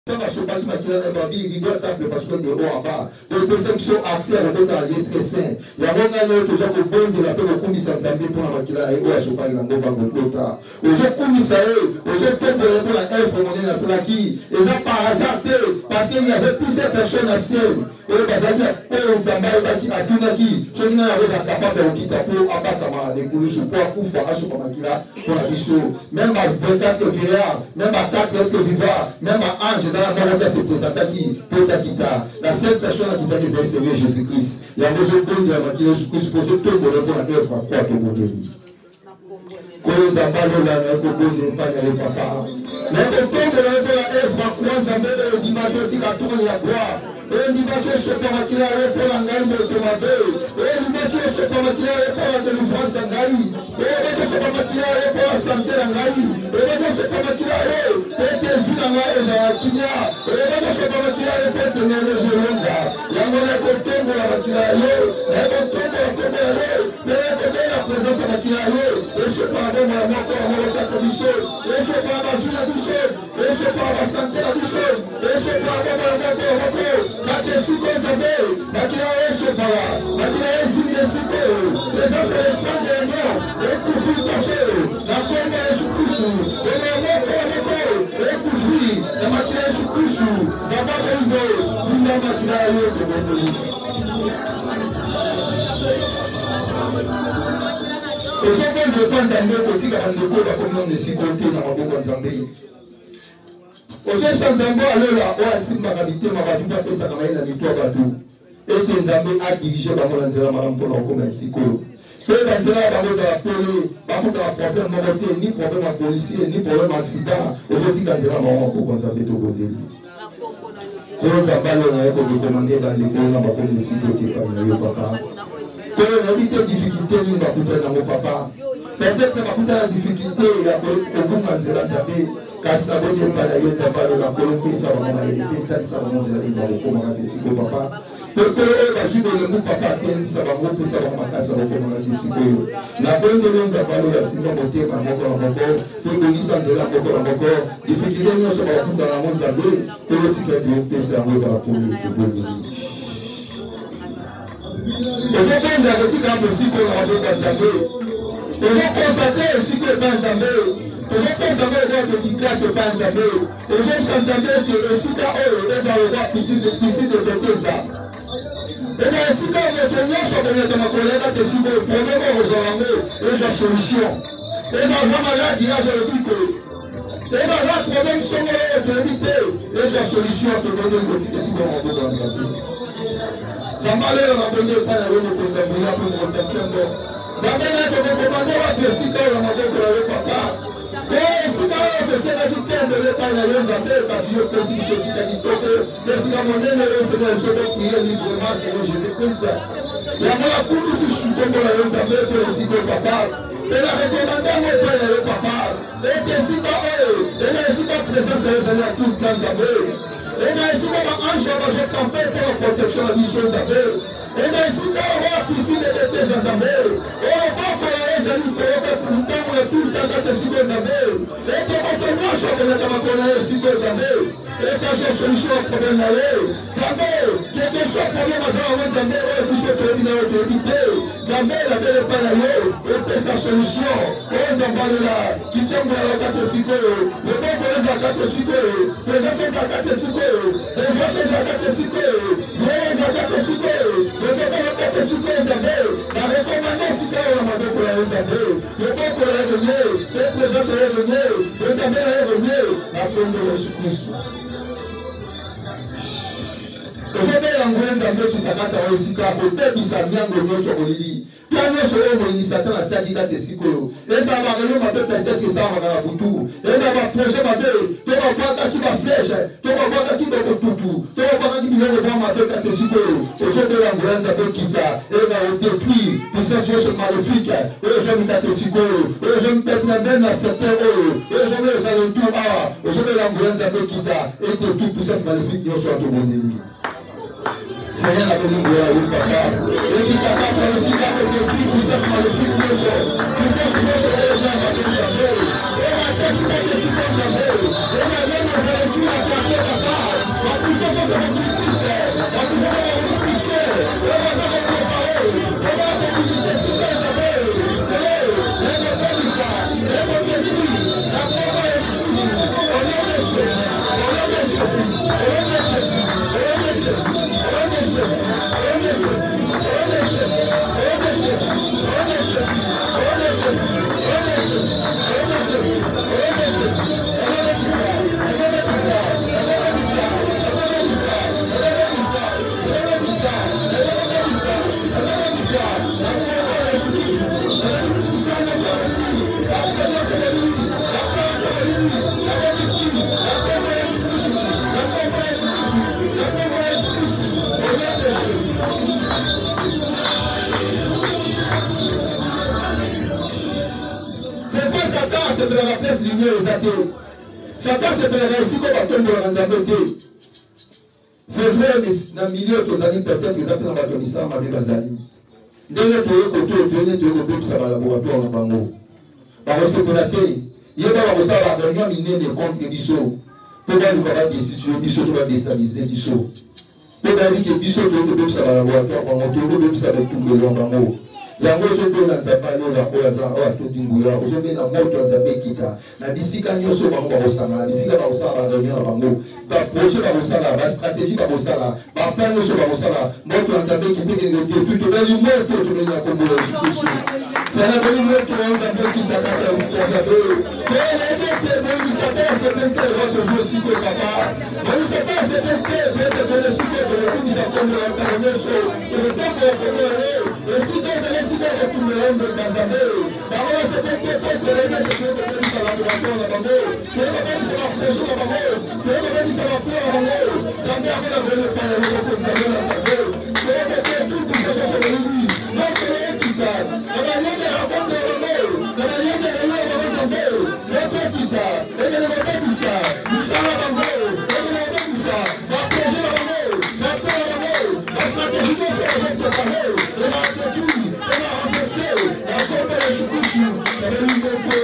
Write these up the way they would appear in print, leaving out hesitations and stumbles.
il doit être parce que de haut en bas. Donc, perception accès à la très sain. Il y a un gars qui a bon de la paix au commissaire Zambé pour la maquilla et au Achopa et l'Angoba Gokota. Aux autres commissaires, aux autres peuples pour la F, on est à Salaki. Et ça par hasard, parce qu'il y avait plusieurs personnes à Sienne. Et le bazar, on Zambé qui a tout naki. Je n'ai pas capable de quitter pour abattre les coulous sous poids pour faire un super maquilla pour la mission. Même à 24 vieillards, même à 4 vivants, même à Ange, se présente qui pour Takita. La seule personne qui t'a dit c'est Jésus-Christ. Il y a besoin de la maquille Jésus-Christ pour se faire pour la guerre par quoi que vous voulez. Quand on a parlé de la communauté, pas de papa. Mais quand on a parlé de la guerre par quoi ça me dit que tu as tourné à boire. Et il dit que ce pas maquille pour la gagne de tomate. Et il dit que ce pas maquille pour la délivrance d'Angaï. Et il dit que ce pas maquille pour la santé d'Angaï. Et il dit que ce pas maquille pour la vie d'Angaï. Et il dit que ce pas maquille pour tenir les Olonga. Il y a un côté pour la maquille. Il y a un côté pour la maquille. Mais il y a la présence de la maquille. Et je parle de la mort pour la quatre du sol. Et je parle de la vie du sol. Et je parle de la santé du sol. Et je parle de la mort pour la mort. Maquillage se parla, maquillage s'investit, présence de sang de l'homme, et couvrir passé, la pomme de Jésus-Christ, et le mot pour le et couvrir, la maquillage Jésus-Christ, la bataille de Zina maquillage de mon et je ne pense pas aussi qu'à un niveau de la commune de sécurité dans ma boue en Zambie. Aux gens Zambie, alors là, on a si ma qualité, ma qualité, et ça m'a été la bateau. Et que Zambie a dirigé la Molanzela, madame, pour la commerce. Ce Molanzela va vous appeler, pas pour un problème mortel, ni problème à policier, ni problème accident. Aujourd'hui, Zambie m'a pour qu'on s'appelle au Bodé. Je vous appelle pour recommander dans l'école, dans ma police, qui est pas le papa. Que l'éviter difficulté, ni ma coûter dans mon papa. Peut-être que ma coûter la difficulté, il y a au bout de Zambie. Kasta bode mpala yo tabalo la kolombe sa wa mama yete tali sa wa monza ni ba ko mama tisiko papa peko ba judo le mu papa ten sa ba mo pesa ba mama kasa ko mama tisiko yo na bonde le tabalo ya singa bote ma moko na moko to do ni sa ndela moko na moko difficulté no sa ba kuta na monza be ko yo tika de pesa mo za ko ni ko ni ozo benda ko tika mo siko na ba ko jambe ozo consacrer siko ba jambe. Les gens qui ont de classe pas en Zambé. Les gens qui ont Zambé qui est ici, les gens qui ont ici de Bethesda. Les gens ici, quand on est venu sur le ma collègue, qui est sur le problème aux Zambé, les gens solution. Les gens malades, il y a le pico. Les gens qui ont problème sont d'éviter. Les gens solution pour donner le côté ici dans mon dans Zambé. Zambé, on a donné pas la route pour Zambé, pour mon temple. Zambé, on a recommandé la pièce quand on a donné le papa. Et si tu as besoin de faire de l'état de l'État, parce que je peux dire que tu as dit que si la monnaie est Seigneur, je vais prier librement, Seigneur Jésus-Christ. La mort a couru sur ce que pour l'État pour le cycle papa. Et la recommandé à mon père le papa. Et que si tu as présence de Seigneur tout le temps, et si tu as un ange, on va camper pour la protection de la mission de et si tu as piscine de l'été, Zambé. Et pas que les amis tout le temps que c'est si bien Zambé. Et que votre noche on est comme on si bien Zambé. Et que j'ai solution au problème d'aller. Zambé, que soit problème à ça, on va Zambé, tout ce que nous avons évité. Zambé, la belle est pas là, et puis sa solution. On Zambé là, qui tient la 4 cycles. Le bon pour les 4 cycles. Les gens sont à 4 cycles. Les gens sont à 4 cycles. Les gens à 4 cycles. Les gens à 4 cycles Zambé. La recommandée cycle, on m'a dit pour la Zambé. Le bon pour la renier. Les présents seraient renier. Le Zambé est renier. La pomme de Jésus-Christ. Aujourd'hui, l'anglais Zambé qui t'a gâté aussi, car peut-être qu'il s'agit d'un gros sur le lit. Puis on est sur le lit, Satan a dit qu'il a été psychologue. Et ça va réunir ma tête, peut-être que ça va dans la boutou. Et ça va projet ma tête. Tu vas voir qui va flèche. Tu vas voir qui va tout tout. Tu vas voir qui vient de voir ma tête, quand tu es psychologue. Aujourd'hui, l'anglais Zambé qui t'a. Et il a détruit. Pour cette chose maléfique. Et je vais me psychologue. Et je me pète même à 7 euros. Et je vais les alentours. Aujourd'hui, l'anglais Zambé qui t'a. Et détruit pour cette maléfique qui est sur le monde. Seigneur a venu voir le papa. Et qui papa fait aussi la depuis pour ça, c'est le plus de choses. Pour ça, c'est les gens qui ont été et la tête qui va se supporter. Et la même, vous avez tout la quartier papa. te. Satan se fait réussir comme à tomber dans la beauté. C'est vrai, mais dans le milieu, tu as peut-être qu'ils appellent dans la Tonissa, ma vie Bazali. Dès que tu es côté, tu es côté, ça va laboratoire en Bango. Par ce que la télé, il y a pas de ça, la réunion minée des comptes que Bissot. Pour nous va destituer, Bissot va déstabiliser Bissot. Pour dire que Bissot, tu es côté, ça va laboratoire en Bango, tu es côté, ça va tout le long en Bango. Yango soto na nzapalo la oyaza o atodinguya ozobe na moto nzabe kita na bisika nyoso bango ba osanga bisika ba osala ba réunion bango ba projet ba osala ba stratégie ba osala ba plan nyoso ba osala moto nzabe kita ke ngoti tout beli moto to beli na kombo la justice sana beli moto nzabe kita ka sa nzabe ke beli sa ta se pente votre jeu siko papa beli sa ta se pente pente de siko de la sa kombo la ta nyoso de tango kombo le siko de siko de tout le monde dans nzabe ba wa se pente pente de la de sa laboratoire la bango que beli sa la projet la bango que beli sa la fleur la bango nzabe a la belle pa la bango nzabe la nzabe que tout ça se beli notre équitable la manière de raconter le monde la manière de réunir le nzabe notre équitable et de le mettre tout ça nous sommes la bango et de le mettre tout ça la projet la bango la fleur la bango la stratégie de ce que la bango et la attitude et la renforcer la compte de l'éducation la réunion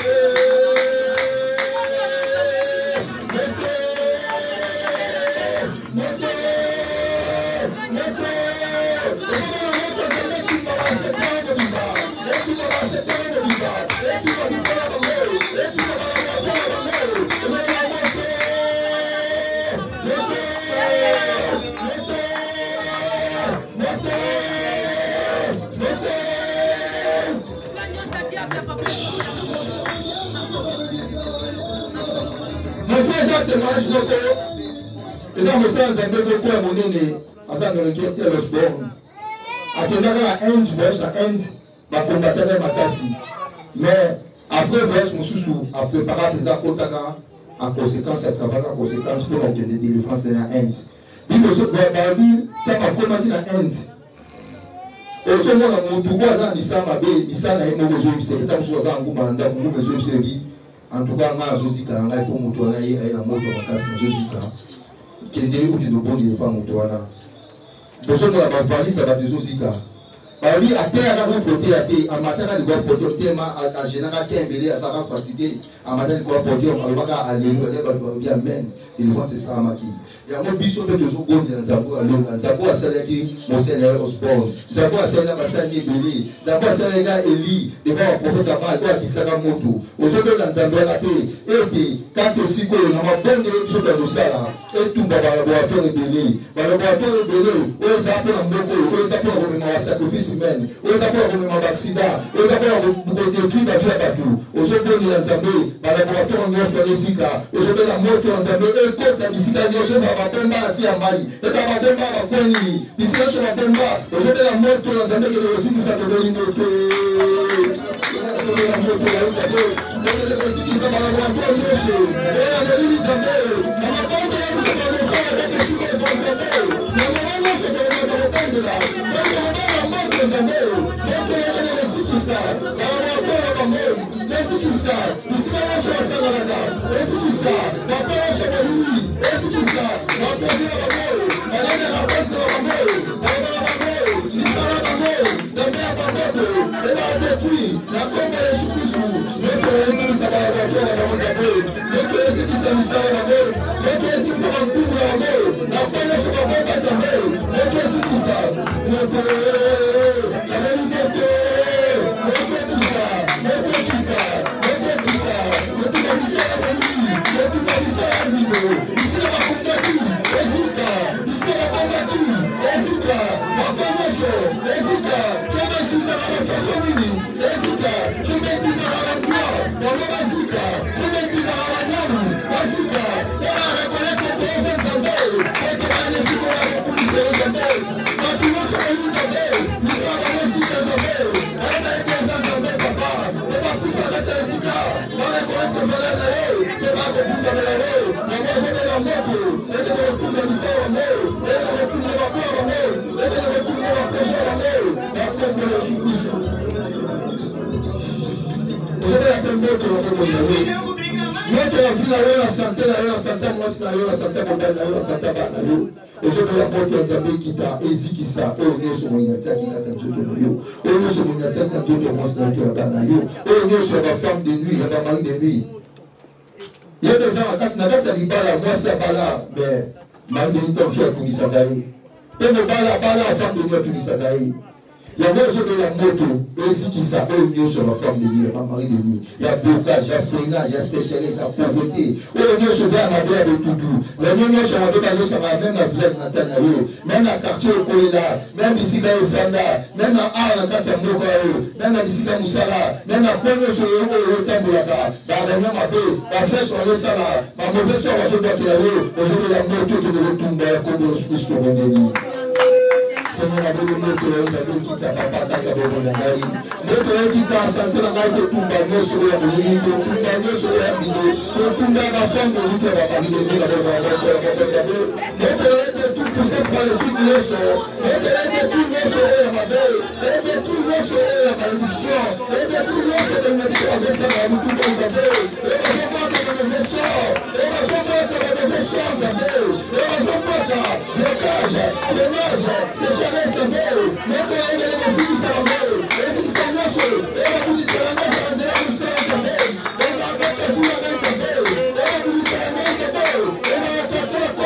témoignage notre et dans le sens un peu de quoi mon aîné afin de requêter le sport attendant à Inde voyage à Inde va combattre ma tasse mais après voyage mon sous après préparer les accords en conséquence à travailler en conséquence pour obtenir des délivrances dans Inde puis que ce Barbie t'as pas commandé dans Inde au second dans mon tout voisin Nissa Mabé Nissa n'a pas besoin de c'est tant soit en commandant vous besoin de servir. En tout cas, je suis en train de me faire un moto en place. Je suis en train de me faire un moto en place. Je suis en train de me faire un moto en place. Oui, à terre, à côté, à terre, à matin, il va porter un thème à général, il à sa facilité. À matin, il va porter un alléluia, il va bien, il va se faire un maquis. Il y a un biseau de deux secondes dans Zabo à l'eau, dans Zabo à Salaki, mon Seigneur au sport. Zabo à Seigneur à Sani Beli, Zabo à Seigneur Eli, devant un prophète à Mal, qui s'est à moto. Aujourd'hui, dans Zabo à la paix, et quand tu es si cool, on a bon de choses dans le salon, et tout va le laboratoire de Beli. Le laboratoire de Beli, où ils appellent un beaucoup, où ils appellent un sacrifice humain, où ils appellent un accident, où ils appellent un détruit à faire partout. Aujourd'hui, dans Zabo, le laboratoire de Zika, aujourd'hui, la moto en Zabo, et contre la visite à Dieu, Bapemba si amai et Bapemba bakweni bisi yeso Bapemba aujourd'hui la moto na Zambie que aussi qui s'appelle moto la moto la Zambie le aussi qui s'appelle la moto yeso et la Zambie na makonde ya kusema ça avec les sous de Zambie na mwana se fait la moto là la moto Zambie donc le aussi qui ça la moto la moto les qui ça bisi yeso ça la là et qui ça papa se fait lui et qui ça la projet la moto elle est la moto la moto elle a détruit la combe de Jésus-Christ. Notre Jésus ça va la faire la moto. Notre Jésus ça nous sert la moto. Notre Jésus ça va nous la moto. La paix sur la moto est tombée. Notre Jésus ça. Notre la vérité. Notre Jésus. Notre Jésus. Notre Jésus la béni. Notre Jésus la béni. Ici la combattu. Résultat. Ici la combattu. Résultat. La convention. Résultat. Moto ya vie na yo na santé na yo na santé mwasi na yo na santé mobali na yo na santé bana na yo. Aujourd'hui la moto ya Nzambe kita ezikisa oyo nyonso monyatiaki kati ya nzoto na yo. Oyo nyonso monyatiaki na nzoto ya mwasi na yo ya bana na yo. Oyo nyonso ya bafemme de nuit ya bamari de nuit. Ye déjà na kati ya libala mwasi abala mais mari de nuit tomfi atungisaka ye. Pe mobala abala femme de nuit atungisaka ye. Il y a des gens de la moto, et qui s'appellent mieux sur la femme de Dieu, la mari de Dieu. Il y a blocage, il y a freinage, il y a sécheresse, il y a pauvreté. Oh, Dieu se fait à ma bière de tout doux. Mais Dieu sur la bière, ça va même la bière de Nathanaël, même la quartier au Koléla, même ici dans le Fanda, même à Arna, quand c'est Mokao, même ici dans Moussala, même à Pogno sur le Tamboulaka, dans la même appel, la flèche sur le Sala, ma mauvaise soeur, je dois te la rue, aujourd'hui la moto qui devait tomber à cause de l'hospice pour venir. Seigneur, la bonne moto, la bonne qui t'a pas partagé avec mon ami. Moto qui t'a senti la main de tout le monde sur la vie, de tout le monde sur la vie, de tout le monde à fond de l'outil à Paris de Ville, avec la moto de tout poussé par le truc de l'essor, moto de tout l'essor et ma belle, et de tout l'essor et la malédiction, et de tout l'essor et la malédiction, avec ça, la moutou de la belle, et la joie de la malédiction, et la joie de la malédiction, la belle, et la joie de la blocage, freinage, sécheresse, la belle, moto et la malédiction, la belle, et si ça marche, et la malédiction, la belle, et la malédiction, la belle, et la malédiction, la belle, et la malédiction, la belle, et la malédiction, la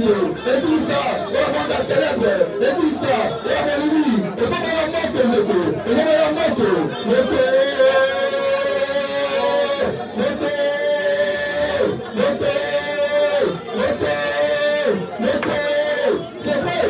moto, et tout ça, on va la ténèbre, et tout ça, on va l'ennemi, on va la moto, on va la moto, c'est vrai.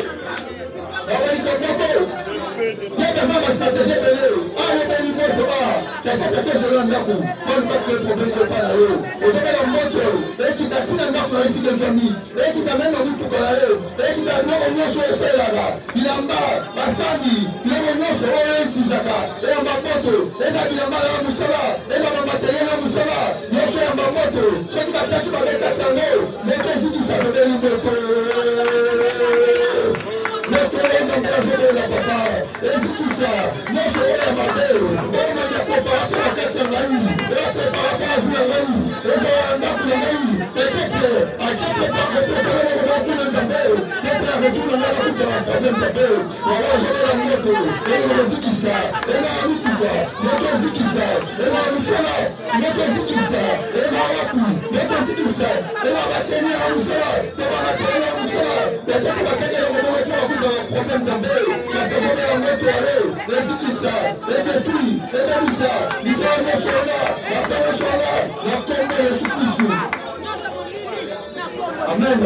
Amen.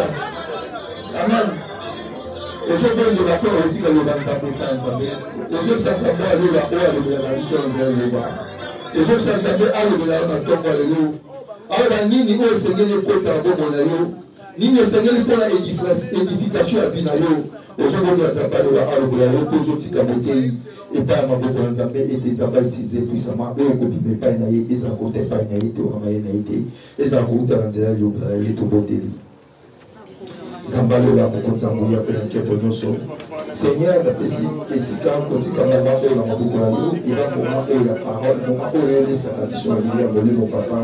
Amen. Aujourd'hui, nous avons dit que nous avons fait aujourd'hui, ça fait aller la mission vers le bas. Aujourd'hui, ça fait aller la tombe à l'eau. Alors, ni au Seigneur, les côtes à bon monayo, ni au Seigneur, pour la édification à Pinayo. Aujourd'hui, nous avons pas de la halle pour aujourd'hui, Kamoté, et pas ma bonne Zambé, et des travaux utilisés puissamment, et on ne peut pas y aller, et ça compte pas y aller, et ça compte à l'intérieur, et tout beauté. Zambalo la kukonzangu ya pela kepo nyonso. Seigneur, napesi etika kotika mama oyo na maboko na yo, eza moma oyo ya parole, moma oyo elesaka biso na lilia molimo papa.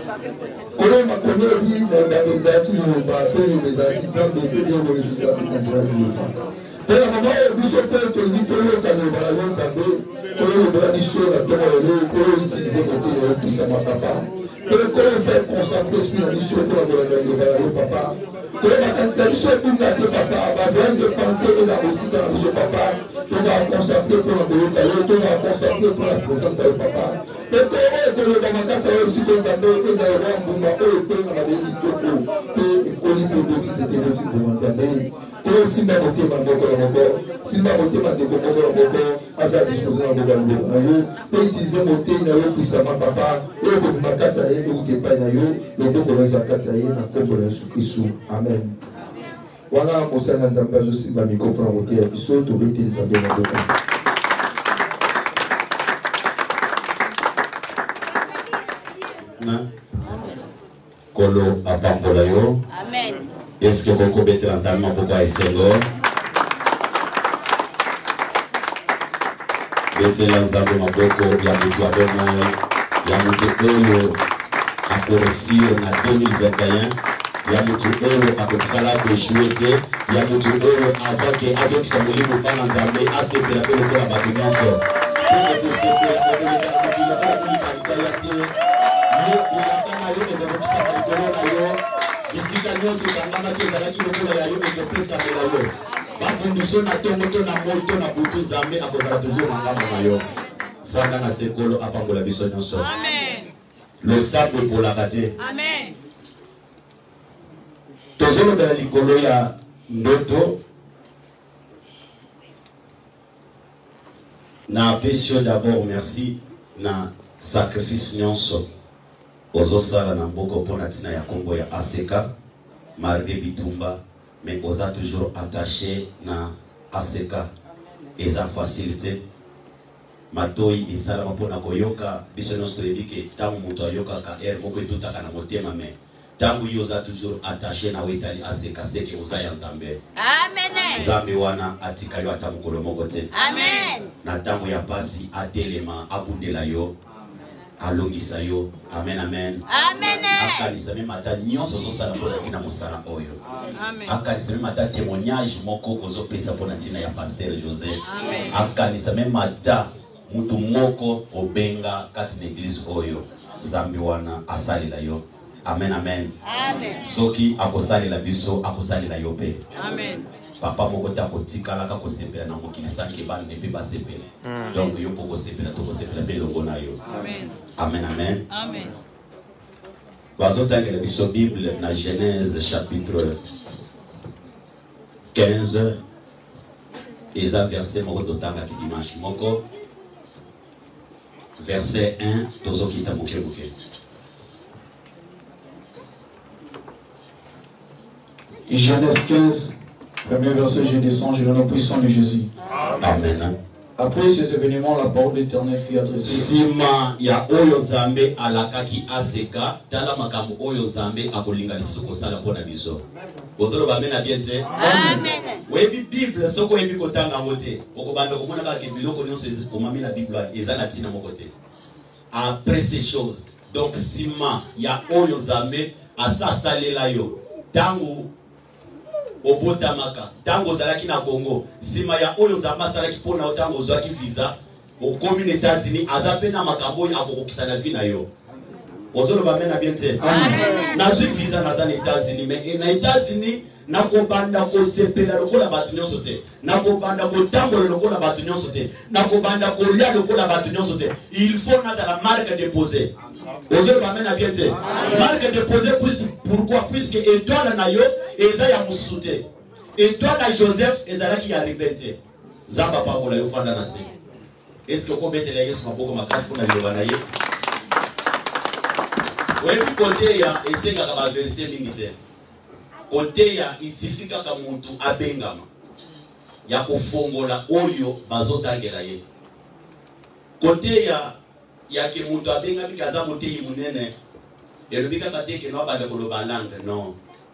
Kolo makomi obi na ngano ezalaki liloba, pe liloba ezalaki nzambe pe liloba jusqu'à bisanzela liloba. Pe na mama oyo biso pe tolingi toyoka liloba na yo nzambe, kolo lobola biso na ntongo lelo, kolo utilize kote na yo puissama papa. Pe kolo faire concentrer esprit na biso to na bolanda liloba na yo papa. Que la canalisation pour gâter papa, va bien de penser et la réussite dans le papa, nous allons consacrer pour le caillou, nous allons consacrer pour la présence de papa. Et que le Bamaka soit aussi comme ça, que ça ira en Bumba, et que nous avons dit que Koli peut dire que nous avons que si ma beauté m'a beaucoup encore, si ma beauté m'a beaucoup encore, à sa disposition dans le monde, peut utiliser mon thé, puissamment papa, et que ma kataye, ou que pas nayo, le dos de la kataye, na kombo la Jésus-Christ. Amen. Voilà, mon Seigneur Nzamba, je suis ma micro pour voter à Bissot, tout le temps, les amis, dans le temps. Kolo apambola yo. Amen. Est-ce que vous pouvez transformer pourquoi est Seigneur? Bete lanzambe maboko ya mtu abomo ya mtu oyo akoresir na 2021 ya mtu oyo akotikala kushwete ya mtu oyo avake azokisa mulimu pana nzambe asepela pele kwa badunyonso pele kusepela okulika kukila okulika ikayate ye ilakana yo ezakokisa kalikolo na yo isika nyonso kangama kezalaki lokola ya yo ezopesa mela yo bakundiso na tongo to na moto na butu nzambe akozala toujours mangama na yo fanda na sekolo apambola biso nyonso. Amen. Le sable pour la rater. Amen. Tozolo de la likolo ya ndoto na apesio d'abord merci na sacrifice nyonso ozosala na mboko pona tina ya Kongo ya ASECA Marge Bitumba mais oza toujours attaché na ASECA eza facilité matoi esala mpona koyoka biso nyonso toyebi tangu moto ayokaka air moko etutaka na motema mais tangu yo oza toujours attaché na wetali ASECA seke oza ya nzambe. Amen. Nzambe wana atika yo ata mokolo moko te. Amen. Na tango ya pasi atelema abundela yo alongisa yo. Amen, amen. Amen. Akanisa meme ata nyonso ozosala mpona ntina mosala oyo. Amen. Akanisa meme ata témoignage moko ozopesa mpona ntina ya Pasteur José. Amen. Akanisa meme ata mutu moko obenga kati na église oyo. Nzambe wana asalela yo. Amen, amen. Amen. Soki akosali la biso, akosali la yope. Amen. Papa moko ta kotikala ka kosepela na mokili sanke ban ne pe ba sepela. Donc yo poko sepela to kosepela be longo na yo. Amen. Amen, amen. Amen. Bazotanga la biso Bible na Genèse chapitre 15 et ça verset moko totanga ki dimanche moko verset 1 tozo kita moke moke. Genèse 15, premier verset, je descends, je donne au puissant de Jésus. Amen. Après ces événements, la parole de l'Éternel fut adressée. Sima ya oyo Nzambe alakaki aseka tala makambo oyo Nzambe akolinga lisuko sala pona biso. Bozolo bamena bien te. Amen. Webi Bible soko yebi kotanga mote. Okobanda komona ka biloko nyonso omami na Bible ezana tina moko te. Après ces choses, donc sima ya oyo Nzambe asa salela yo. Tango obotamaka tango ozalaki na Congo sima ya oyo Nzambe asalaki mpona yo tango ozwaki visa okomi na États-Unis aza mpe na makambo oyo akokokisa na vi na yo. Ozoloba mena bien te. Nazwi visa naza na États-Unis mais na États-Unis nakobanda kosepela lokola bato nyonso te, nakobanda kotambola lokola bato nyonso te, nakobanda kolia lokola bato nyonso te. Il faut nazala marque déposée. Ozoloba mena bien te. Marque déposée pourquoi? Puisque étoile na yo eza ya mususu te. Étoile na Joseph ezalaki ya ribete. Zamba pakola yo fanda na se. Est-ce que kobetela Yesu maboko makasi mpona liloba na ye? Webi kote ya esengaka ba verset mingi te. Kote ya isifi kaka muntu abengama ya kofongola oyo bazotangela ye. Kote ya ke muntu abengami kaza moteyi munene elobi kaka te ke no abanda koloba langue non.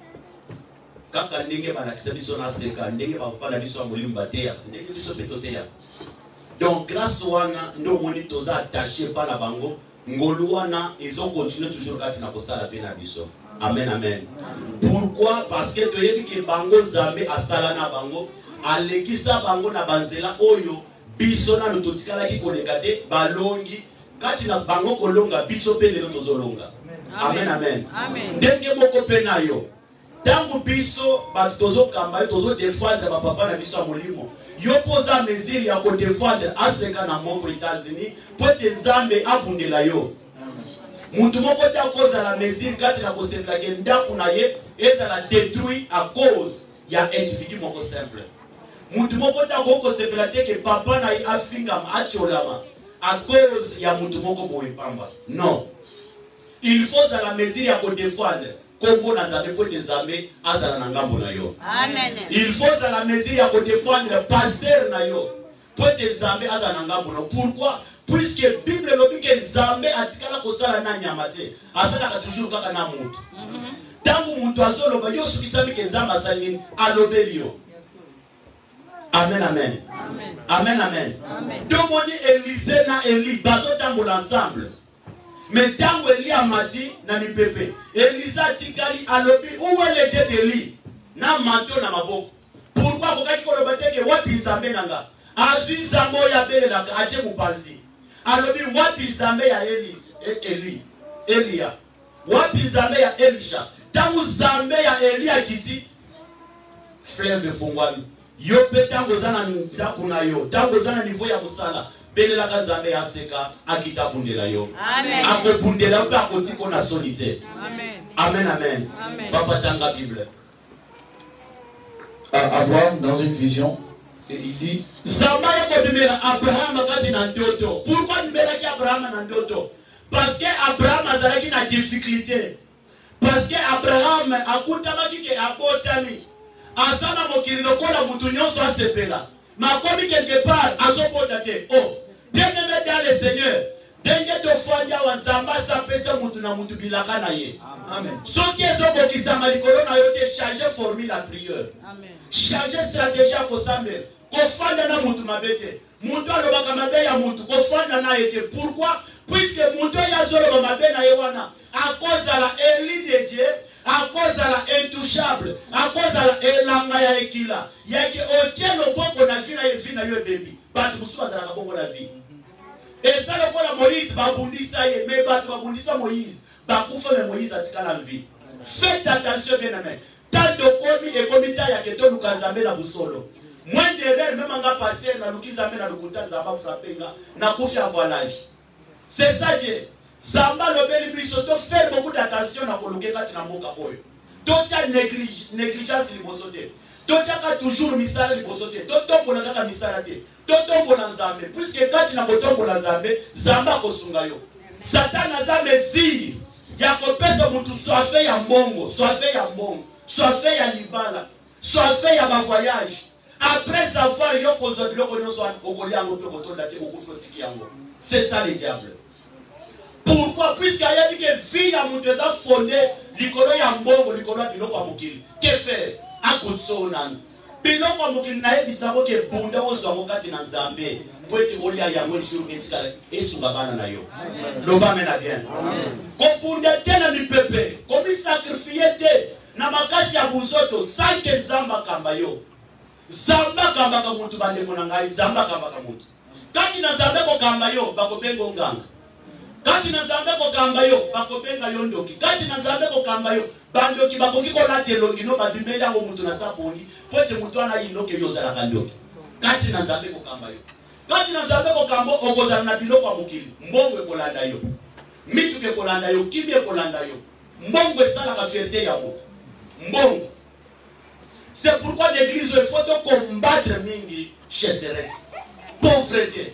Kaka ndenge balakisa biso na seka ndenge bapapa na biso ya molimo bateya ndenge biso mpe toteya. Donc grâce wana ndo moni toza attaché pa na bango ngolu wana ils ont continué toujours kati na kosala pe na biso. Amen, amen. Pourquoi? Parce que toyebi ke bango Nzambe asala na bango alekisa bango na banzela oyo biso na totikala ki koleka te balongi kati na bango kolonga biso pe lelo tozolonga. Amen, amen. Ndenge moko pe na yo tango biso bato tozokamba tozo défendre ba papa na biso ya molimo yo poza mesure ya ko défendre aseka na moko États-Unis pote Nzambe abundela yo. Muntu moko ta koza la mesure kati na kosepela ke ndaku na ye ezala détruit à cause ya individu moko simple. Muntu moko ta kosepela te ke papa na ye afingama acholama à cause ya muntu moko boye pamba. Non. Il faut à la mesure ya ko défendre kombo na Nzambe pote Nzambe azala na ngambo na yo. Amen. Il faut à la mesure ya ko défendre pasteur na yo pote Nzambe azala na ngambo na. Pourquoi? Puisque Bible lobi ke Nzambe atikala kosala na nyama te asalaka toujours kaka na mutu. Tangu muntu azoloba yo sukisami ke Nzambe asali alobeli yo. Amen, amen. Amen, amen. Donc on dit Élisée na Élie bazotambola ensemble. Mais tango Élie amati na mipepe Elisa tikali alobi où est le Dieu d'Élie na manteau na maboko. Pourquoi kokaki koloba te ke wapi Nzambe nanga azwi Nzambe ya belelaka ache mupanzi alobi wapi Nzambe ya Elia wapi Nzambe ya Elisha. Tango Nzambe ya Elia kiti fleuve fungwami yo pe tango zana ndaku na yo tango zana niveau ya musala belelaka Nzambe ya seka akita bundela yo. Amen. Akobundela pe akotiko na solité. Amen. Amen, amen. Amen. Papa tanga Bible. Abraham dans une vision et il dit Zamba yako bimela Abraham kati na ndoto. Pourquoi nimela ki Abraham na ndoto? Parce que Abraham azalaki na difficulté. Parce que Abraham akutamaki ke abotami. Azana mokili lokola mutu nyonso asepela. Makomi quelque part azobota te. Oh, bien-aimé dans le Seigneur. Denge to fanya wa Nzamba sapesa mutu na mutu bilaka na ye. Amen. Soki ezoko kisama likolo na yo te changer formule la prière. Amen. Changer stratégie ko sambe. Ko fanda na mutu mabete. Mutu alobaka mabe ya mutu ko fanda na yete. Pourquoi? Puisque mutu ya zolo mabe na ye wana à cause de la élie de Dieu, à cause de la intouchable, à cause de la elanga ya ekila. Yaki otien no boko na vie na yo baby. Batu musu bazala ka bongo la vie. Et ça le la Moïse babundisa ye mais batu babundisa Moïse. bakufa me Moïse atikala en vie. Faites attention bien aimé. Tant de komi et komita ya keto lukazambe na busolo. Moins d'erreur même nga passer na lukizambe na lukuta zamba frappenga na kufi à voilage. C'est ça Dieu. Zamba lobeli biso to faire beaucoup d'attention na koluke kati na mboka oyo. Totia négligence liboso te. Totia ka toujours misala liboso te. Totombola kaka misala te. Totombola nzambe. Puisque kati na botombola nzambe, zamba kosunga yo. Satan aza mezili ya kopesa mutu soife ya mbongo, soife ya mbongo, soife ya libala, soife ya voyage. Après avoir yo kozo biloko nyonso okolia ngo pe kotonda te okufotiki yango. C'est ça le diable. Pourquoi? Puisqu'il y a dit que vie ya mutu eza fondé likolo ya mbongo, likolo ya biloko ya mokili. Que faire? Akutso nani. Biloko ya mokili na yebisa ko ke bunda ozwa ngo kati na Nzambe. Pour être au lieu de jour et sous babana na yo. Loba mena bien. Kopunda tena ni pepe. Komi sacrifier te na makashi ya buzoto sanke zamba kamba yo. Zamba kamba ka muntu bande kona ngai zamba kamba ka muntu. Kati na zamba ko kamba yo bakobenga nganga. Kati na zamba ko kamba yo bakobenga yondoki. Kati na zamba ko kamba yo bandoki bakoki ko late longi no babimela ngo muntu na sabongi. Pote muntu ana inoke yo zala kandoki. Kati na zamba ko kamba yo. Kati na Nzambe ko kambo okozana na biloko ya mokili mbongo ekolanda yo mituke ekolanda yo kimi ekolanda yo mbongo esalaka fierté ya moto mbongo. C'est pourquoi l'église il faut combattre mingi chasseresse pauvreté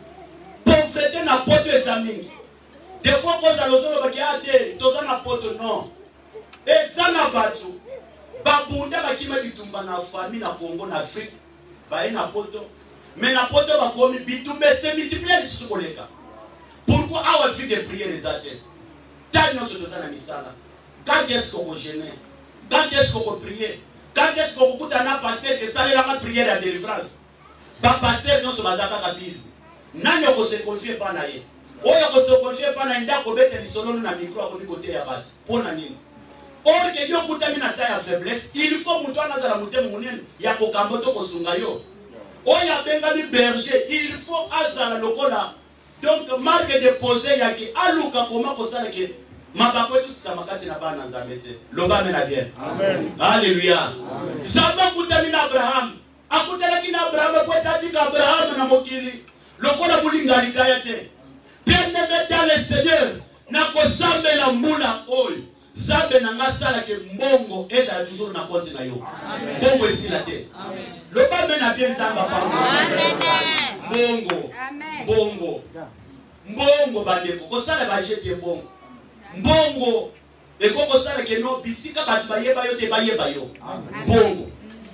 na poto eza mingi des fois koza lozolo baki ate toza na poto non eza na batu babunda bakima bitumba na famille na Congo na Afrique baye na poto. Mais la porte va comme bitumbe se multiplier sur koleka. Pourquoi avoir fait des prières les athées? Tant nous sommes dans la misala. Quand est-ce qu'on gêne? Quand est-ce qu'on prie? Quand est-ce qu'on écoute un pasteur que ça la prière à délivrance? Pas pasteur non se bazaka kabise. Nani ko se confier pas na ye. Oyo ko se confier pas na ndako bete lisolo na micro ko côté ya batu. Pona nini? Or que yo kuta mina ta ya faiblesse, il faut muto na za mutema munene ya ko kamboto ko sunga yo. Oya bengami berger, il faut azala lokola. Donc marque déposée yaki aluka koma kosala ke mabako tout ça makati na bana Nzambe te. Loba mena bien. Amen. Alléluia. Zamba kutamina Abraham. Akutala kina Abraham ko tatika Abraham na mokili. Lokola mulinga likaya te. Bien-aimé dans le Seigneur na kosambe la mbula oyo. Zambe na ngasala ke mbongo eza toujours na konti na yo. Mbongo esila te. Amen. Loba mena bien zamba pardon. Amen. Mbongo. Amen. Mbongo. Mbongo bandeko kosala ba jete mbongo. Mbongo eko kosala ke no bisika batu bayeba yo te bayeba yo. Mbongo.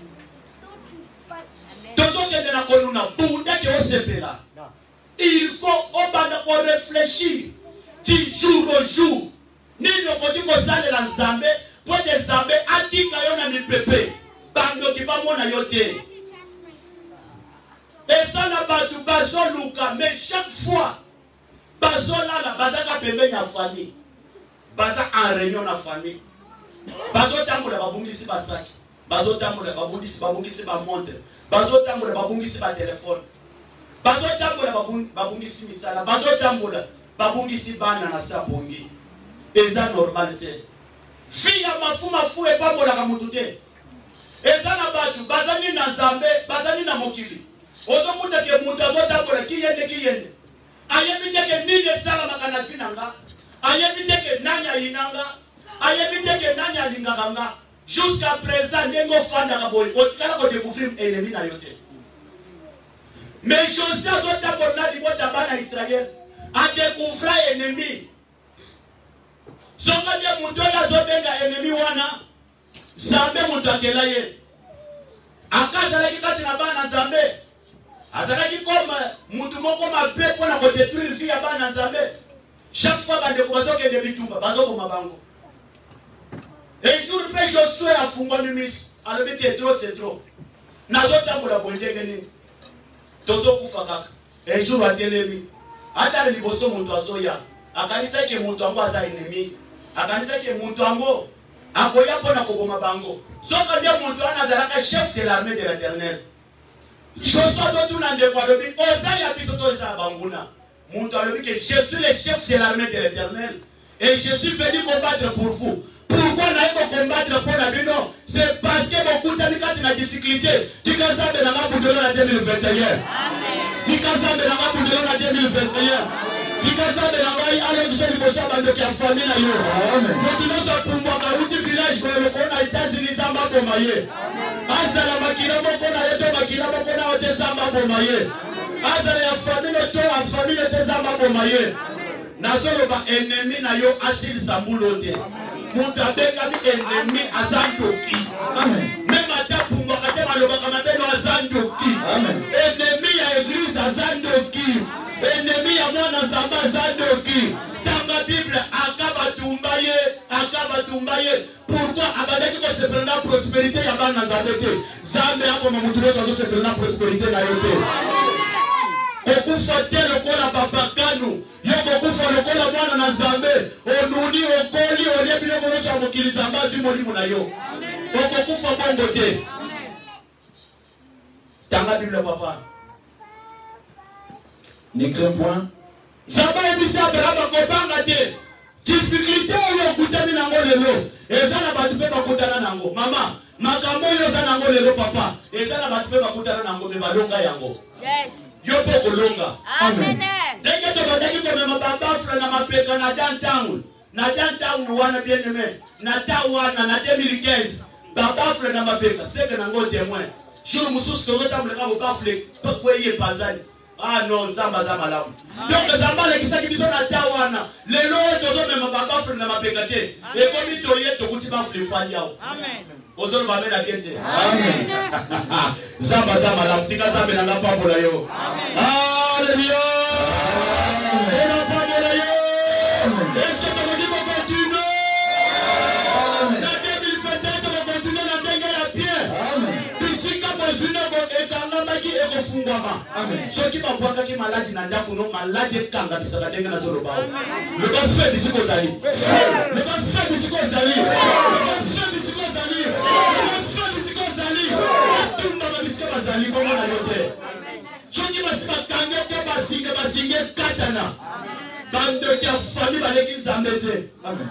Tozo kende na koluna bunda ke osepela. Il faut obanda ko réfléchir du jour au jour. Nini okoti kosalela Nzambe po te Nzambe atika yo na mipepe bando ki bamona yo te. Eza na batu bazoluka mais chaque fois bazolala bazaka pembeni ya famille baza en réunion na famille bazotambola babungisi basaki bazotambola babungisi ba montre bazotambola babungisi ba telefone bazotambola babungisi misala bazotambola babungisi bana na sabongi. Eza normalité. Fille mafu e pambola ka mutu te. Eza na batu bazani na Nzambe, bazani na mokili. Ozo kuta ke mutu azotambola kiyende. Ayebi teke nini sala makana finanga. Ayebi teke nani ayinanga. Ayebi teke nani alinganga. Jusqu'à présent nengo fanda ka boy. Otikala ko découvrir ennemi na yote. Mais Josué azotambola libota bana Israël. A découvrir ennemi. Zonga dia muntu ya zobenga ennemi wana Nzambe muntu akela ye akazala kikati na bana Nzambe azala kikoma muntu moko mabe pona ko détruire vie ya bana Nzambe chaque fois bande ko bazoke de bitumba bazoko mabango et jour pe Josué afungwa mimis alobi te c'est trop nazotambola bondenge nini tozo kufa kaka et jour atelemi ata liboso muntu azoya akanisa ke muntu ango aza ennemi akanisa ke muntu ango akoya pona koboma bango soka dia muntu anazalaka chef de l'armée de l'Éternel Josué zotuna ndeko alobi oza ya biso to eza banguna muntu alobi ke je suis le chef de l'armée de l'Éternel Et je suis venu combattre pour vous. Pourquoi naiko combattre pour la bino? C'est parce que beaucoup de la difficulté. Tikazambe na mabudelo na 2021. Tikazambe na mabudelo na 2021. Tikazambe na ngai ale kuseli bosa bando kia famille na yo. Amen. Motinoza pumbwaka uti village kwa lokona États-Unis zamba bomaye. Azala makina moko na yeto makina moko na ote zamba bomaye. Azala ya famille to a famille te zamba bomaye. Nazolo ba ennemi na yo asil sambulote. Mutabenga mi ennemi azandoki. Amen. Même ata pumbwaka te malobaka mabelo azandoki. Amen. Ennemi ya église azandoki. Ennemi ya mwana zamba azandoki. Tanga Bible akaba tumbaye. Pourquoi abadaki ko se prendre la prospérité ya bana nzambete. Zambe hapo mamutulezo ko se prendre la prospérité na yote. Okufa te lokola babakanu. Yoko kufa lokola mwana na Nzambe. Onuni okoli olebile ko so mokili Nzamba zimo limu na yo. Okufa bongo te. Tanga Bible papa. N'écris point. Zamba ebisa Abraham kobanga te. Difficulté oyo kutani nango lelo. Eza na batu pe bakutana nango. Mama, makambo yo za nango lelo papa. Eza na batu pe bakutana nango me balonga yango. Yes. Yo pe kolonga. Amen. Denge to bataki ko me mabafra na mapeka na downtown. Na downtown wana bien aimé. Na tawana na 2015. Babafra na mapeka. Seke nango témoin. Jour mususu to ngota muleka bafle pa kweye pazali. Ah non, Zamba Zamalam. Donc, Zamba, les qui s'acquittent sur la Tawana, les lots, tous les mêmes babas, frères, n'a pas pécaté. Et comme il toyait, tout le monde fait Faliao. Amen. Aux autres, va mettre la tête. Amen. Zamba Zamalam, Tika Zamba, n'a pas pour la yo. Alléluia. Et n'a pas pour la yo. Est-ce que tu me dis qu'on continue? La 2021, tu vas continuer à tenir la pierre. Amen. Ici, quand tu es une Amen. Ceux qui m'ont qui maladie n'ont pas maladie kanga bisaka denga na zolo bao. Le bon fait bisiko zali. Le bon fait bisiko zali. Le bon fait bisiko zali. Le bon fait bisiko zali. Atumba ba bisiko zali comme na yote. Ceux qui m'ont kanga te basinge katana. Bande qui a famille baleki zambete. Amen.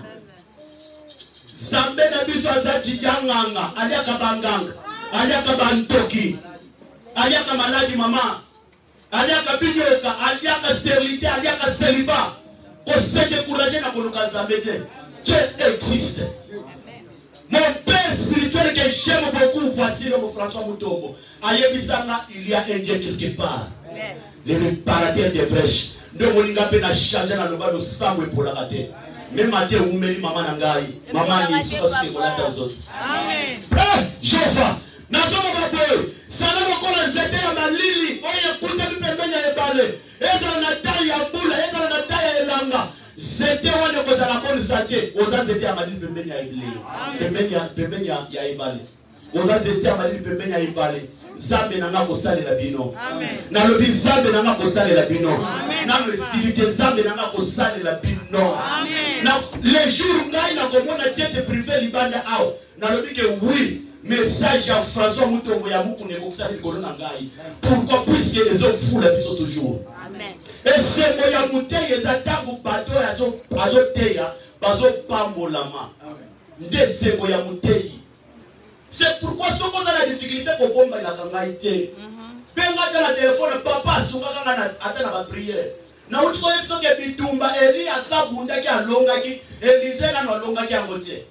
Zambe na biso azati janganga, aliaka banganga, aliaka bantoki. Aliaka maladie maman, aliaka binyoka, aliaka stérilité, aliaka célibat. Qu'on s'est découragé dans le cas d'Ambete. Dieu existe. Mon père spirituel que j'aime beaucoup, voici le François Moutombo. Ayebisanga, il y a un Dieu quelque part. Le réparateur des brèches. Ne moninga pe na changer na loba do samwe pour la rater. Même matin ou meli maman nangai, maman ni so ce que la tazo. Amen. Jofa, na zo baboy. Sana lokola zete ya malili oye kuta bipembenya ebale ezala na taille ya mbula ezala na taille ya elanga zete wane kozala bonne santé oza zete ya malili pembenya ebale pembenya ya ebale oza zete ya malili pembenya ya ebale Zambe nanga kosalela bino na lobi Zambe nanga kosalela bino na mesilite Zambe nanga kosalela bino na les jours ngai na komona tete privé libanda ao na lobi ke oui. Message à François Moutombo ya muku ne boksa ni kolona ngai. Pourquoi? Puisque les hommes fous la biso toujours. Amen. Et c'est moi ya muteye ezatabu bato azo teya bazo pambolama. Amen. Nde c'est moi ya muteye. C'est pourquoi ce qu'on a la difficulté pour bomba la kangaité. Penga dans la téléphone papa suka kanga atana ba prière. Na utiko yeso ke bitumba eri asabunda ki alonga ki Elise na alonga ki angotie.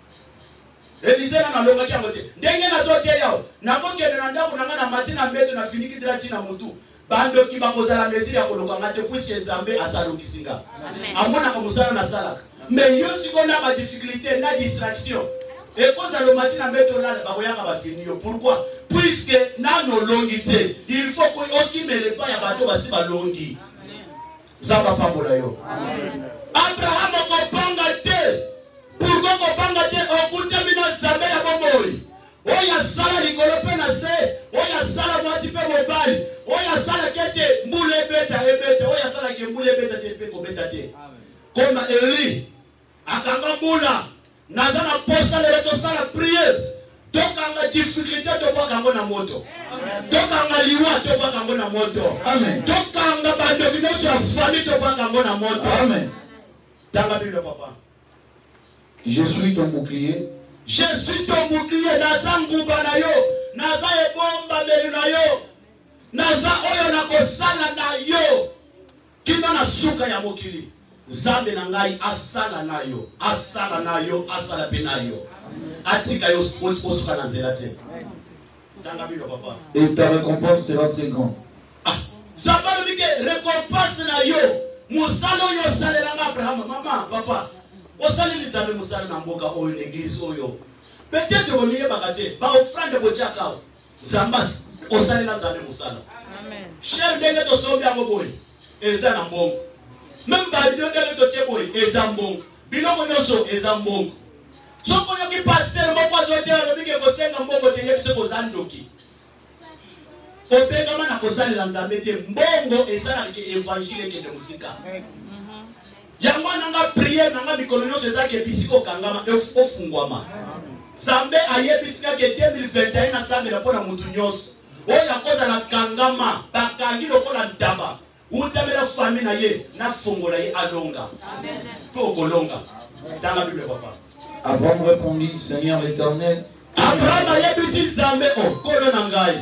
Elise na longa ki angote ndenge na zote yao na kokende na ndako na ngana matina mbeto na finiki dira china mutu bando ki bakozala mesiri ya kolonga ngate puisque Zambe asalongisinga amona ka musala na salaka mais yo siko na ba difficulté na distraction et koza lo matina mbeto la bakoyanga ba fini yo pourquoi puisque na no longité il faut que okimele pa ya bato basi ba longi Zamba pambola yo Abraham ko panga te. Pourquoi qu'on parle de Okutamino Zambe ya bomori? Oya sala likolope na se, oya sala mwati pe mobali, oya sala kete mbule beta ebete, oya sala ke mbule beta te pe ko beta te. Comme Eli akanga mbula, nazana posta le reto sala prière. Tokanga difficulté to pa kango na moto. Tokanga liwa to pa kango na moto. Amen. Tokanga bando vino so famille to pa kango na moto. Amen. Tanga Bible papa. Je suis ton bouclier. Je suis ton bouclier. Naza nguba na yo. Naza ebomba beli na yo. Naza oyo na kosala na yo. Kino na suka ya mokili. Zambe na ngai asala na yo. Asala na yo. Asala pe na yo. Atika yo osuka na nzela te. Tanga Bible papa. Et ta récompense sera très grande. Zambalo bike récompense na yo. Musalo yo salela nga Abraham. Mama, papa. Osali Nzambe musala na mboka oyo l'église oyo. Peut-être que miye bakate ba offrande bochaka. Zambas osalela Nzambe musala. Amen. Cher ndenge to sombi yango boye. Eza na mbongo. Même ba bidon ndenge to tie boye eza mbongo. Biloko nyonso eza mbongo. Soko yoki pasteur moko azotea lobike kosenga mbongo te yebi se kozandoki. Opengama na kosalela Nzambe te mbongo esalaka ke évangile ke de musika. Yango nanga prière nanga mikolo nyonso ezake bisiko kangama ofungwama. Nzambe ayebisika ke 2021 na sambela pona mutu nyonso. Oyo akoza na kangama bakangi lokola ntaba. Utamela famille na ye na fongola ye alonga. Amen. Po kolonga. Dans la Bible papa. Abraham répondit, Seigneur l'Éternel. Abraham ayebisi Nzambe o kolo na ngai.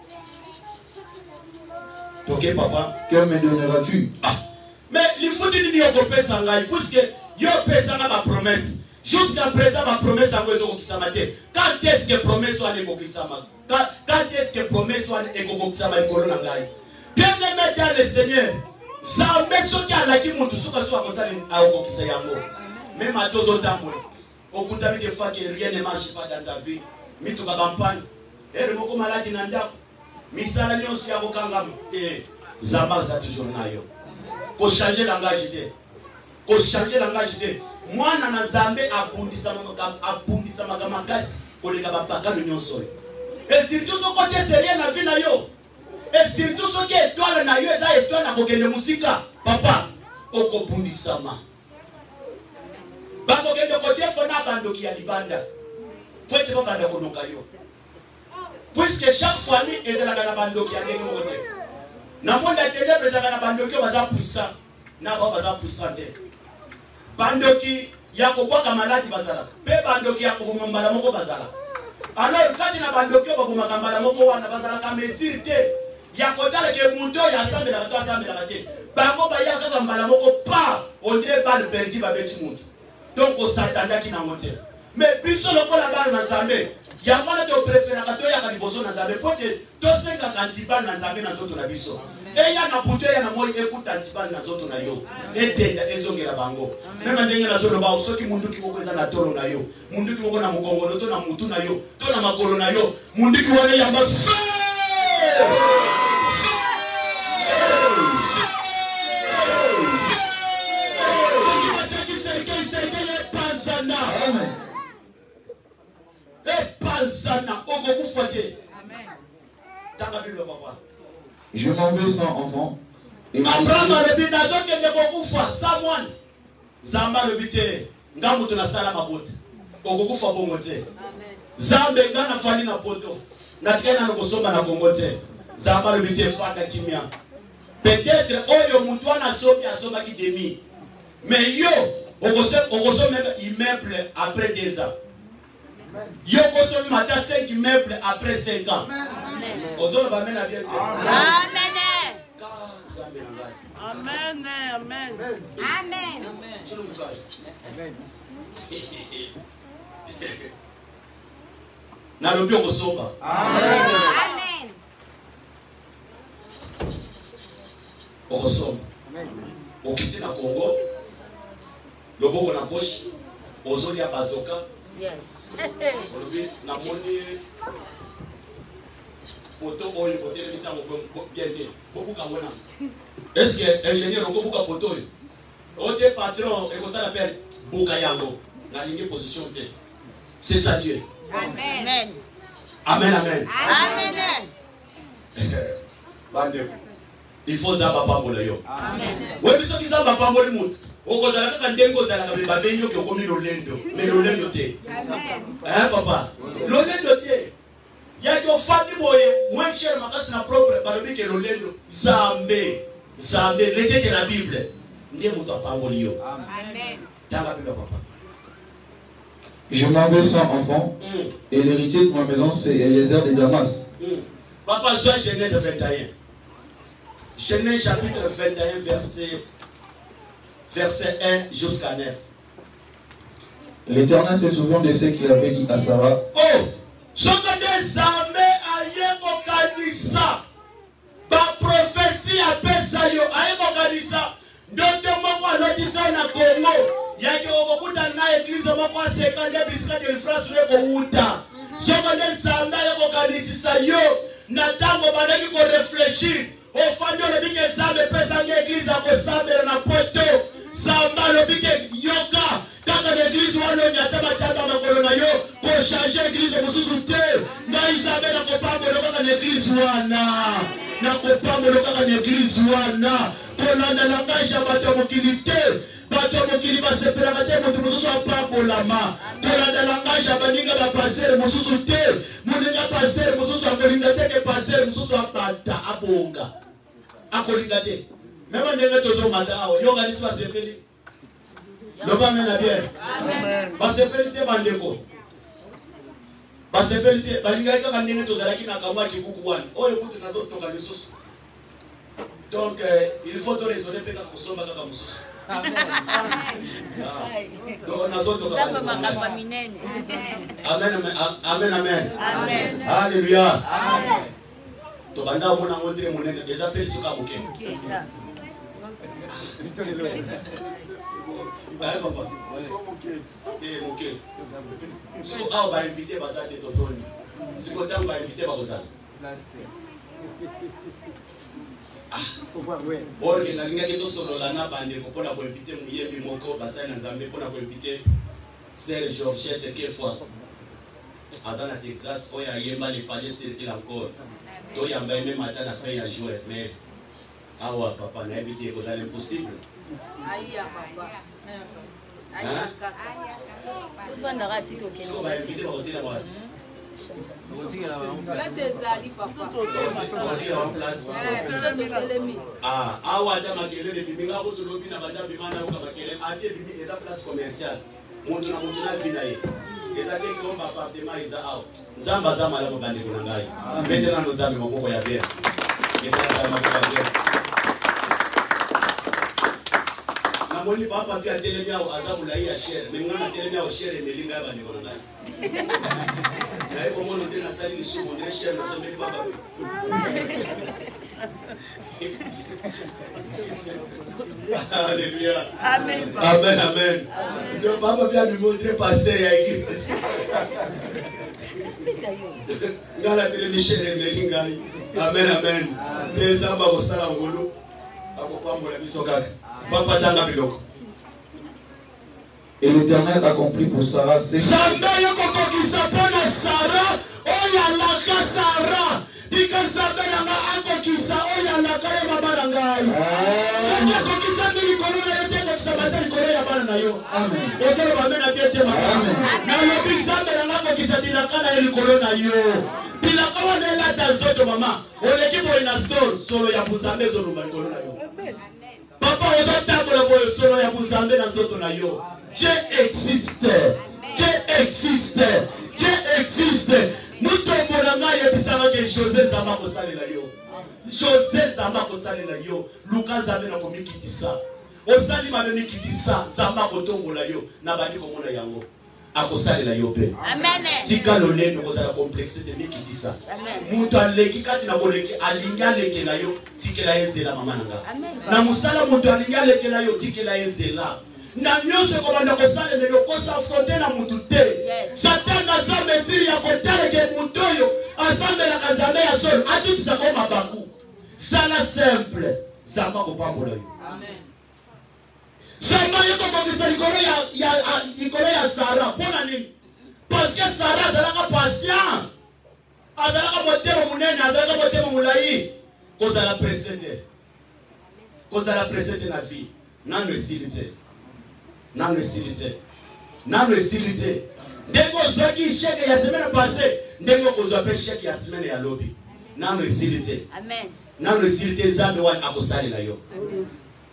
Ok papa, Que me donneras-tu? mais il faut dire qu'il y a des promesses, puisque il y a des promesses. Jusqu'à présent, ma promesse a été okisamaté. Quand est-ce que promesse soit okisama? Quand est-ce que promesse soit okisama corona ngai? Bien aimé dans le Seigneur, ça met ce qui a la qui monte sous soit comme ça à okisa yango. Même à deux autres temps, au bout de fois que rien ne marche pas dans ta vie, mi tu campagne, et le mot maladie nanda, mi salani aussi à vos kangam, et Zama ça toujours nayo. Ko changer langage de ko changer langage de mwana na Nzambe abundisa makasi koleka bapaka nyonso et surtout ce côté sérieux na vie na yo et surtout ce qui étoile na yo eza étoile na kokende musika papa okobundisama bakokende kodefona bandoki ya libanda po ete babanda konoka yo puisque chaque famille ezalaka na bandoki ya ndenge moko te na monde atende prezaka na bandoki baza puissant na ba baza puissant te bandoki ya kobwaka maladi bazalaka pe bandoki ya koboma mbala moko bazalaka alors kati na bandoki babomaka mbala moko wana bazalaka mesure te ya kotala ke muto ya asambelaka to asambelaka te bango baya kaka mbala moko pa on dirait balle perdi babeti mutu donc osatandaki nango te mais biso lokola bana na Nzambe yango na to préféraka to yaka liboso na Nzambe pote to senga kantibana na Nzambe na zoto na biso eya na puto ya na moi ekuta ntibana na zoto na yo etenda ezongela bango même ndenge na zoto ba soki munduki moko eza na tolo na yo munduki moko na mukongolo to na mutu na yo to na makolo na yo munduki wana yamba Je m'en vais sans enfant. Abraham a lebi nazoke ndeko kufa someone Zamba lebi te ngamu tunasala mabote okukufa bongo te Zambe ngana fani na poto natikana na kosomba na bongo te Zamba lebi te faka kimia peut-être oyo mutu ana sobi asomba ki demi mais yo okosomba immeuble après 2 ans yo kosomba mata 5 immeubles après 5 ans ozolo ba mena bien Amen. Amen. Amen. Amen. Na lobi okosomba Amen. okosomba okiti na Congo loboko na poche ozoli ya bazoka Yes. olobi na moni poto oyo potere bisa mo bien te bobuka ngona est-ce que ingénieur okobuka poto oyo ote patron ekosala père buka yango na ligne position te c'est ça Dieu. Amen. Amen amen. Amen. Bande il faut zaba pambola yo Amen. we biso kizaba pamboli mutu okozala kaka ndenge ozalaka be babengi oke okomi lolendo mais lolendo te papa lolendo te yaki ofandi boye moins cher makasi na propre balobi ke lolendo Zambe l'été de la Bible ndiye mutu apangoli yo. Amen. Tanga pika papa. Je m'en vais sans enfant, et l'héritier de ma maison, c'est Eliezer de Damas. Papa, soit Genèse 21. Genèse chapitre 21, verset 1 jusqu'à 9. L'Éternel se souvient de ce qu'il avait dit à Sarah. Oh, ce que des armées aient organisé, par prophétie à Pesayo, aient organisé, notamment à l'audition à Congo, il y a beaucoup d'églises qui ont été France ce que des armées aient organisé, Natango bandaki ko réfléchir au fond le bike zambe pesa l'église à ko sambe na poto samba le bike yoga kaka l'église wana nyatama tamba makolo na yo ko changer église mususu te na isambe na ko pambo kaka l'église wana na ko pambo kaka l'église wana ko landa langage ya bato mokili te bato mokili basepelaka te moto mususu apambolama ko landa langage ya baninga ba pasteur mususu te muninga pasteur mususu akolinga te ke pasteur mususu apata abonga akolinga te même ndenge tozomata awa yo kanisi basepeli loba mena bien basepeli te bandeko basepeli te balinga kaka ndenge tozalaki na kamwa kikuku wana oyo kutu nazotonga lisusu donc il faut te raisonner pe kaka kusomba kaka mususu Amen. Alléluia. Tobanda mona montre monene des appels sur kabuke. Papa. Eh moke. Si on va inviter bazate totoni. Si on va inviter bazate. Borge na linga keto solo lana bande ko pona ko inviter muyembi moko basai na Nzambe pona ko inviter Sœur Georgette Kefwa Adana Texas oya yemba les palais circulent encore to yamba même matin na fin ya jouer mais awa papa na inviter ko c'est impossible aya papa aya kaka tufandaka tito kene ko ba inviter ko tena ba là c'est Zali papa ah awa ta makele de biminga ko to lobi na banda bimana ko makele ate bimi eza place commerciale muntu na villa ye eza ke ko ba appartement eza awa nzamba za mala bande ko ngai maintenant nos amis moko ya bien na moni papa pia telemi au azabu la ya share mengana telemi au share melinga bande ko ngai na hiyo mono tena sali ni sumo ndio share na someli baba Alléluia. Amen. Amen, amen. Donc papa vient me montrer pasteur ya église. Ngala tele mishere melinga. Amen, amen. Teza ba kosala ngolo. Akopambola biso kaka. Papa tanga biloko. Et l'Éternel accomplit pour Sarah ce Samba yoko kokisa pona Sarah, oya laka Sarah. Dika Samba yanga akokisa oya laka ya mabara ngai. Samba kokisa ndili korona yote kokisa matali korona ya bana na yo. Amen. Ozelo bamena biete mama. Na lobi Samba yanga kokisa dilaka na yeli korona yo. Bilaka wana lata zoto mama. Oleki bo ina store solo ya buzambe zo lumba korona yo. Amen. Papa ozotambola bo solo ya buzambe na zoto na yo. Dieu existe. Dieu existe. Dieu existe. Mutombolanga yebisanga ke José Zamba kosalela yo. José Zamba kosalela yo. Luka Zamba na komikitisa. Osali mabe mikitisa Zamba kotongola yo na bandi komona yango. Akosalela yo pe. Amen. Tika loleno kozala complexité mikitisa. Amen. Mutu aleki kati na koleki alinga leke na yo tikela ezela mama nanga. Amen. Na musala mutu alinga leke na yo tikela ezela. Na nyonso komanda kosala lelo kosa affronter na mutu te. Satan aza mesiri ya kotaleke mutu oyo asambela kazambe ya solo atutisa ko mabaku. Sala simple Zamba kopambola yo. Amen. Zamba yoko kokisa likolo ya Sarah pona nini? Parce que Sarah azalaka patient. Azalaka motema munene, azalaka motema mulai. Kozala précédé. Kozala précédé na vie. Nano esilite. Nano esilite. Nano esilite. Ndenge ozwaki chèque ya semaine passée, ndenge okozwa pe chèque ya semaine ya lobi. Nano esilite. Amen. Nano esilite Nzambe wana akosalela yo.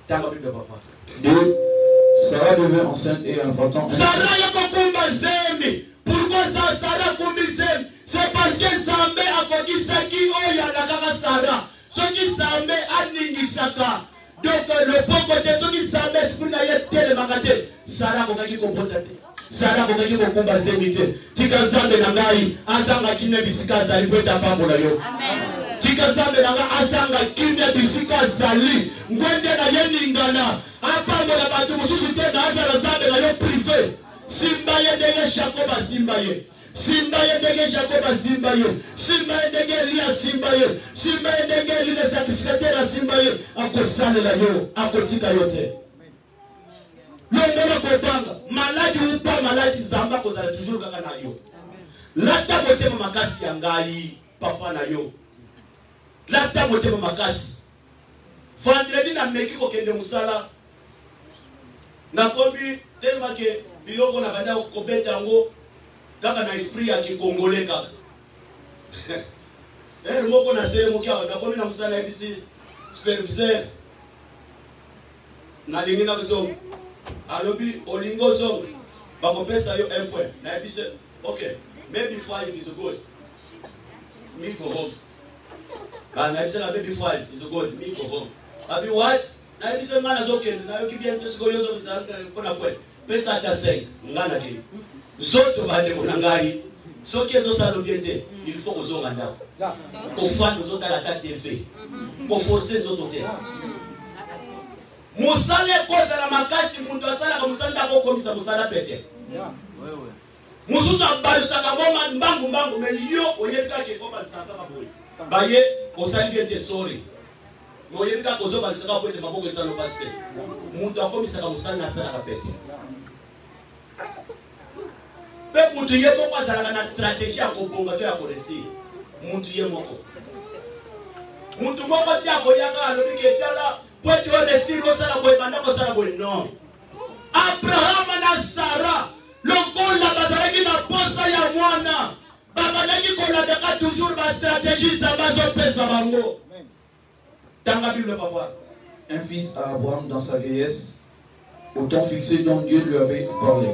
Tanga Bible papa. 2. Sarah devint enceinte et enfantant. Sarah yakokumba zembi. Pourquoi ça Sarah kumbi zembi? C'est parce que Zambé a koki saki oya la kaka Sarah. Ce qui Zambé a ningisaka. Donc le bon côté, ce qui Zambé esprit na yete le magate. Sarah kokaki kobotate. Sarah kokaki kokumba zembi te. Tika Zambé na ngai azanga kine bisika zali peta pambola yo. Amen. Tika Zambé na ngai azanga kine bisika zali. Ngwende na yeningana. Apambola batu mususu te na azala Zambé na yo privé. Simba ye ndenge Jacob simba ye. Simba ye ndenge Jacob simba ye. Simba ye ndenge Elia simba ye. Simba ye ndenge Elia sacrificateur simba ye. Akosalela yo, akotika yo te. Lombola kobanga, maladi ou pas maladi zamba kozala toujours kaka na yo. Lata motema makasi ya ngai papa na yo. Lata motema makasi. Vendredi na meki kokende musala. Nakobi tellement que biloko na banda kobeta yango kaka na esprit ya kikongole kaka. Moko na sele mokia nakobi na musala ebisi superviseur na lingina biso alobi olingo zong bakopesa yo 1 point na ebisi okay maybe 5 is good me go home na ebisi na maybe 5 is good me go home abi what na ebisi ngana zokende na yo kibia ntesiko yo zokizanga kona point pesa ata 5 ngana ke zoto bande monangai soki ezo salo biente il faut kozonga ndako ko fando zota la TV ko forcer zoto te musale koza la makasi muntu asala ka musanda ko komisa musala pete wewe musuza balusaka ngoma mbangu me yo oyebika ke ko balusaka ka boy baye osali biente sorry no oyebika ko zo balusaka boy te maboko esalo pasteur muntu akomisa ka musala na sala ka pete. Pe mutu ye moko azalaka na stratégie ya kobonga to ya koresi. Mutu ye moko. Mutu moko ti akoyaka alobi ke tala po ti o resi kosala boye banda kosala boye non. Abraham na Sarah lokola bazalaki na posa ya mwana babandaki kolandaka toujours ba stratégie za bazopesa bango. Tanga Bible papa. Un fils à Abraham dans sa vieillesse, au temps fixé dont Dieu lui avait parlé.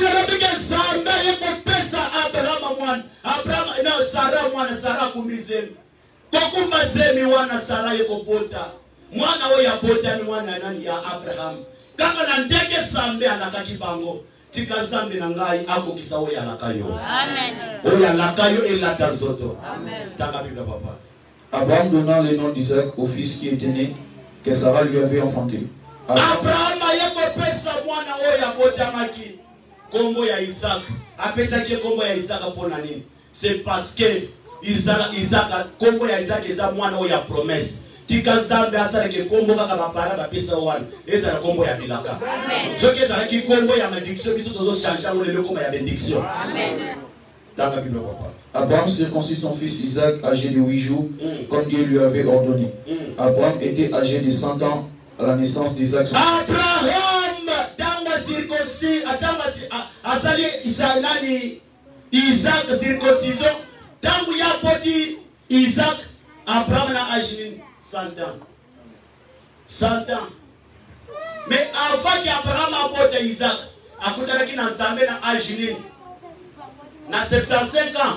Abraham na Sarah mwana Sarah kumizemi kokumba zemi wana Sarah yeko pota mwana oyo ya pota ni mwana nani ya Abraham kaka na ndege sambe alakaki bango tika zambe na ngai akokisa oyo alakayo amen oyo alakayo elata nzoto amen tanga Bible papa. Abraham donna le nom d'Isaac au fils qui était né que Sarah lui avait enfanté. Abraham yeko pesa mwana oyo ya pota maki kombo ya Isaac apesa ki kombo ya Isaac pona nini? C'est parce que Isaac kombo ya Isaac eza mwana oyo ya promesse. Tika Nzambe asala ke kombo kaka bapara bapesa wana ezala kombo ya bilaka. Amen. Soki ezala ki kombo ya malédiction biso tozo changer ngo lelo kombo ya bénédiction. Amen. Tanga Bible papa. Abraham circoncit son fils Isaac âgé de 8 jours comme Dieu lui avait ordonné. Abraham était âgé de 100 ans à la naissance d'Isaac. Abraham tanga circoncis atanga asali Isaac Isaac circoncision tangu ya poti Isaac Abraham na âge 100 ans 100 ans mais avant que Abraham apote Isaac akutanaki na Nzambe na âge na 75 ans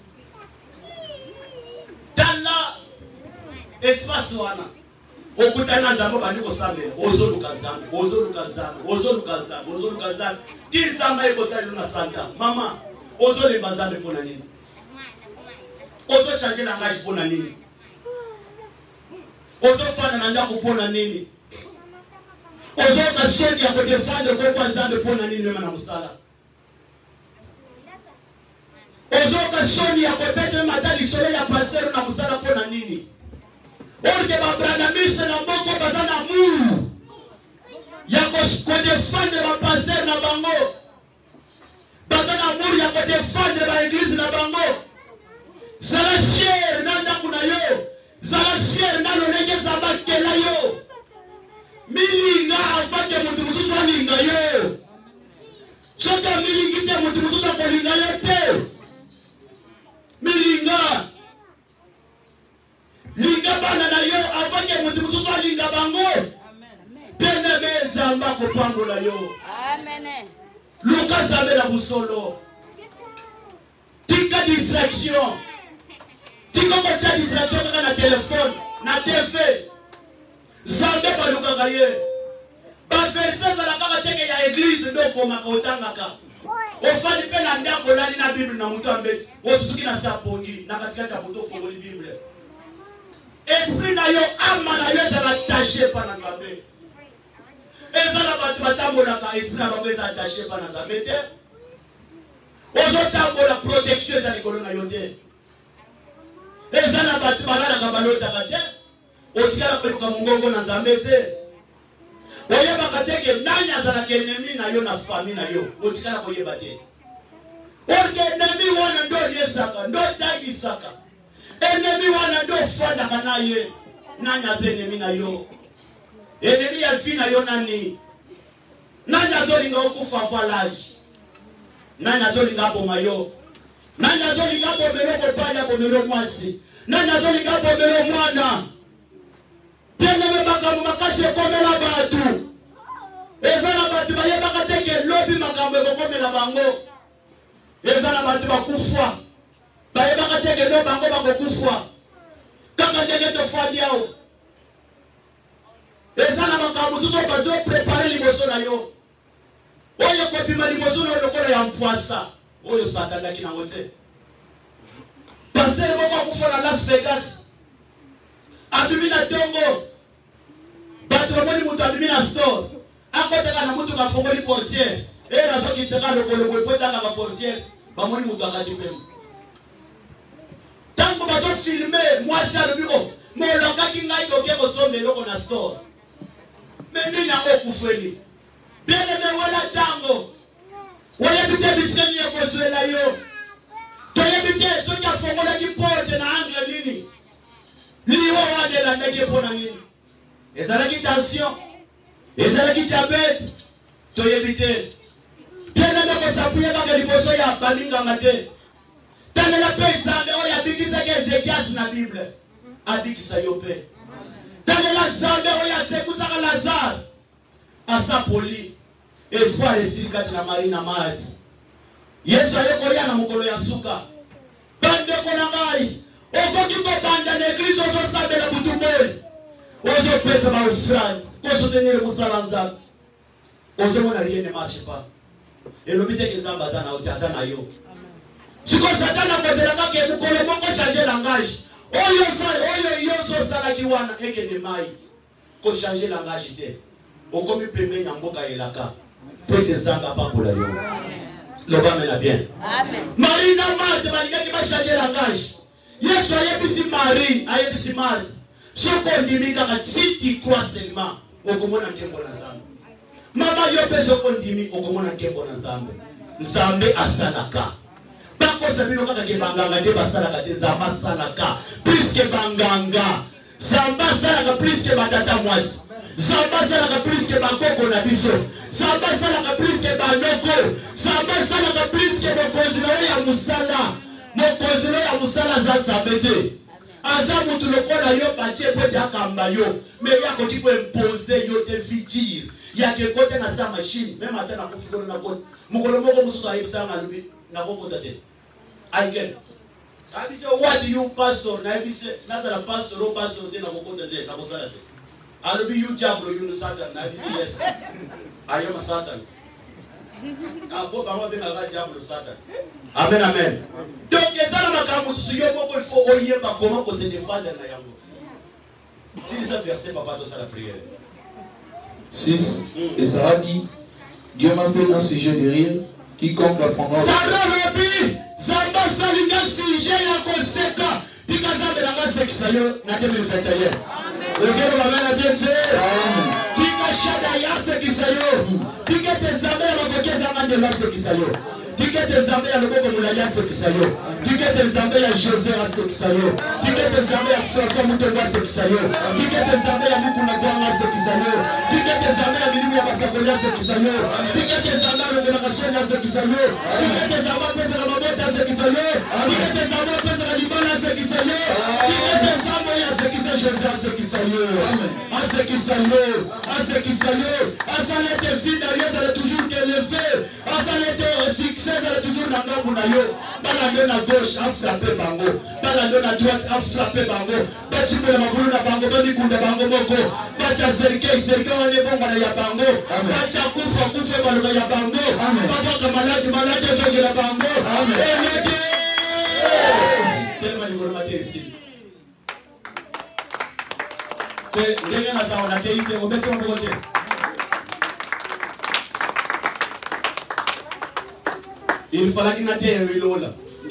tala espace wana okutana Nzambe bandi kosambela ozoluka Nzambe tizamba ekosali na 100 ans mama Ozo bazambe pona nini? Ozo changer langage pona nini? Ozo fana na ndako pona nini? Ozo kasoni ya kodefendre kwa Nzambe pona nini mema na musala? Ozo kasoni ya kopete matali sole ya pasteur na musala pona nini? Orke ba branamise na mboko bazana muru. Ya kodefendre ba pasteur na bango. Bazana amour ya kote fendre ba église na bango. Zala fier na ndaku na yo. Zala fier na lolenge za bakela yo. Milinga afake mutu mususu alinga yo. Soka milingi te mutu mususu akolinga yo te. Milinga. Linga bana na yo afake mutu mususu alinga bango. Pe nzambe akopambola yo. Amen. Luka Nzambe na busolo. Tika distraction. Tika kotia distraction kaka na téléphone, na TV. Nzambe balukaka ye. Baverse za la kaka teke ya église ndo koma kotangaka. Ofani pe na ndako lali na Bible na mutu ambe. Osuki na sapongi na katikati ya photo fongoli Bible. Esprit na yo ama na yo za attaché pa na Nzambe. Ezala batu batambolaka esprit na bango eza attaché pa na Nzambe te. Ozotambola protection eza likolo na yo te. Ezala batu balalaka balotaka te. Otikala peluka mongongo na Nzambe te. Oyebaka te ke nani azalaka ennemi na yo na famille na yo. Otikala koyeba te. Orke ennemi wana ndo liesaka, ndo tangisaka. Ennemi wana ndo fandaka na ye. Nani aza ennemi na yo? Ennemi ya fi na yo nani? Nani azolinga okufa valaji? Nani azolinga boma yo? Nani azolinga bomelo kopanya bomelo mwasi? Nani azolinga bomelo mwana? Bieneme makambo makasi ekomela batu. Ezala batu bayebaka teke lobi makambo ekokomela bango. Ezala batu bakufwa. Bayebaka teke no bango bakokufwa. Kaka ndenge tofandi yao. Ezala makambo suso bazo prepare liboso na yo. Oyo kopima liboso na yo lokola ya mpwasa. Oyo satandaki na wote. Pasteur moko akufa na Las Vegas. Abimi na tongo. Batu wamoni mutu abimi na store. Akoteka na mutu kafongoli portiere. Razo kiteka lokolo kwepota kama portiere. Bamoni mutu akajipemu. Tango bazo filme mwasi alubiko. Moloka kingai koke kosombe loko na store. Meni na okufeli. Bieneme wala tango. Wayebite biskeni ya kozuela yo. Toyebite soja fongola ki porte na angle nini. Liwa wade la nege pona nini. Ezalaki tension. Ezalaki diabète. Toyebite. Bieneme kosapuye kaka liboso ya balinga ngate. Tane la pe Nzambe oya bikisa ke Ezekias na Bible. Abikisa yo pe. Tane la Nzambe oya sekusa ka Lazare. Asa poli. Espoir esika na Marina Mati. Yesu ayekolia na mukolo ya suka. Bande kona ngai. Okoki ko banda na église ozo sabe na butumoi. Ozo pesa ba ofrande. Kozo tenir musala Nzambe. Ozo mona rien ne marche pas. Elobite ke Nzambe azana otazana yo. Siko satana kozela kake mukolo moko changer langage. Oyo yoso sala kiwana eke ne mai. Ko changer langage te. Okomi pembe nyamboka elaka. Pete Nzambe apambola yo. Loba mena bien. Amen. Marie na Marthe balingaki ba changer langage. Yesu ayebisi Marie, ayebisi Marthe. Soko ndimi kaka titi croix seulement. Okomona nkembo na Nzambe. Mama yo pe soko ndimi okomona nkembo na Nzambe. Nzambe asalaka. Bako sabino kaka ke banganga de basalaka te Nzambe asalaka. Plus que banganga. Nzambe asalaka plus que batata mwasi. Nzambe asalaka plus que bakoko na biso. Nzambe asalaka plus que banoko. Nzambe asalaka plus que mokonzi ya musala. Mokonzi ya musala za Nzambe te. Aza mutu lokola yo batie pote akamba yo. Me yako tipo imposer yo te vigile. Yake kote na sa machine. Même ata na kufikolo na kote. Mukolo moko mususu ayebisanga lubi na kokota te. Again. I say, what do you pastor? Na ebise not a pastor or pastor te na kokota te na kosala te. I'll be you Jabro, you Satan. I say yes. I am a Satan. Amen, amen. Donc, les gens qui il faut comment se défendre. Si ça verset, papa, dans la prière. 6. Et Sarah dit, Dieu m'a fait un sujet de rire, quiconque apprendra. Sarah Rabbi, Zamba Salinga sujet à Koseka, Pikaza de la masse Kisayo, n'a 2021. Le Dieu va mener bien Dieu. Pika Shadaya Sekisayo, Pika Tezamé, Rokokezama de la Sekisayo. Pika Tezamé à Loboko Moulaya Sekisayo. Pika Tezamé à José à Sekisayo. Pika Tezamé à François Moutonga Sekisayo. Pika Tezamé à Mukuna Gwanga Sekisayo. Pika Tezamé à Milimu Yabasakolia Sekisayo. Pika Tezamé à Lobonakashonia Sekisayo. Pika Tezamé à Pesa Ramabota Sekisayo. Pika Tezamé à Pesa Libana Sekisayo. Pika Tezamé à Sekisa José Sekisayo. asekisa yo, asalete vie na yo, ça toujours t'élever, asalete succès, ça toujours na ngambu na yo, balando na gauche, a frappé bango, balando na droite, a frappé bango, bachimela mabulu na bango, bamikunda bango moko, bacha serike wane bongo na ya bango, bacha kufa baloba ya bango, babaka maladi ezongela bango, elege! Tellement de maté ici. C'est rien à ça, on a été ici, on met sur le côté. Il fallait qu'il n'ait eu l'eau.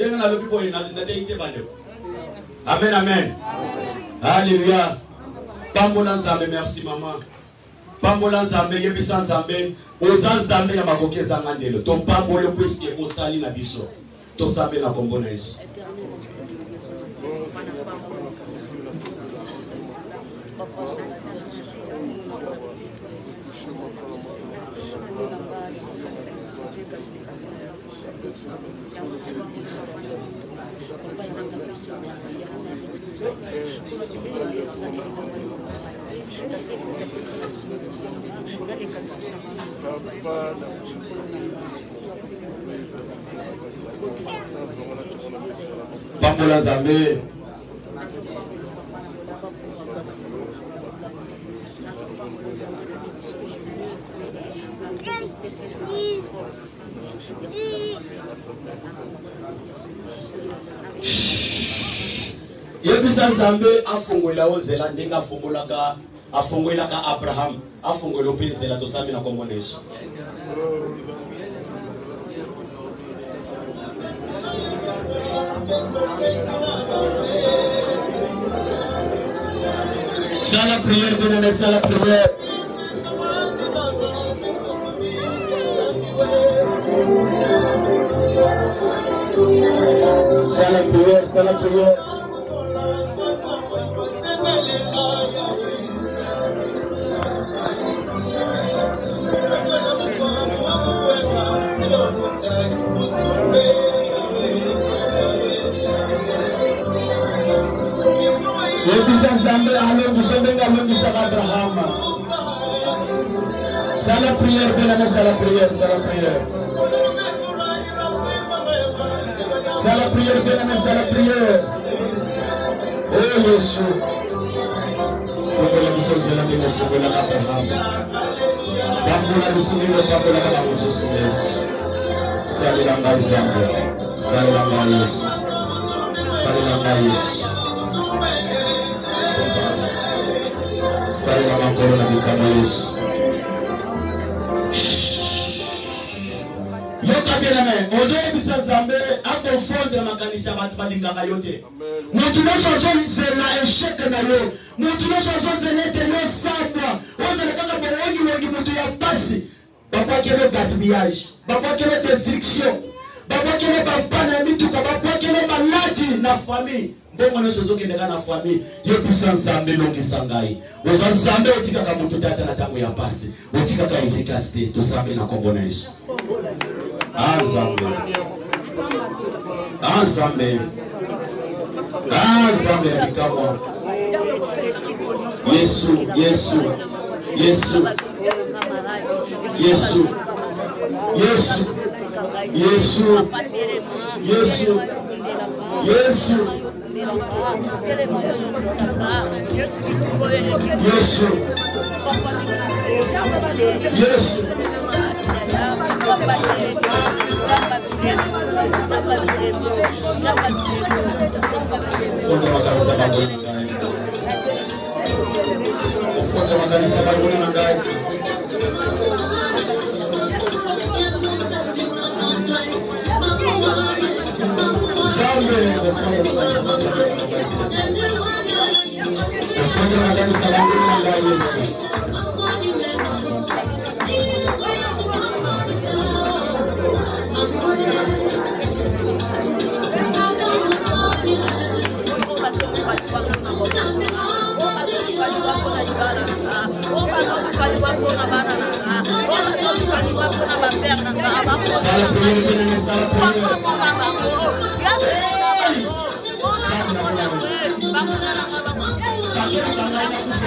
Amen, amen. Alléluia. Pambola Nzambe, merci maman. Pambola Nzambe, yebisa Nzambe, oza Nzambe ya makoke zangandelo. Ton pambolo puisque osali na biso. To sabe na kombo na Yesu. Pambola Nzambe. Yebisa Nzambe afongola ozela ndenga afongolaka Abraham afongola openzela tosami na kombo na Yesu. Ça la prière, bien-aimé, ça la prière. Ça la prière, ça la prière. Abraham. C'est la prière, bien-aimé, c'est la prière, c'est la prière. C'est la prière, bien-aimé, c'est la prière. Oh Jésus. Faut que la mission de la vie faut que la Abraham. Dans la mission de la vie, la mission de Jésus. Salut la Maïzambe. Salut la Maïs. Salut la Maïs. Salut la Maïs. La vie comme Yesu. Yoka bien-aimé, ozoyebisa Nzambe akofondre makanisi ya bato balingaka yo te. Mutu nyonso azozela échec na yo. Mutu nyonso azozela ete yo sambwa. Ozela kaka bongongi mutu ya pasi. Bakwakele gaspillage, bakwakele destruction, bakwakele bapana ya mituka, bakwakele maladi na famille. Mbongo nyonso ezokendeka na famille. Yebisa Nzambe longisa ngai. Oza Nzambe otikaka mutu tata na tango ya pasi. Otikaka efficacité. Tosambe na kombo na Yesu. Nzambe. Nzambe. Nzambe na bikamwa. Yesu, Yesu. Yesu. Yesu. Yesu. Yesu. Yesu. Yesu. Yesu. Yesu.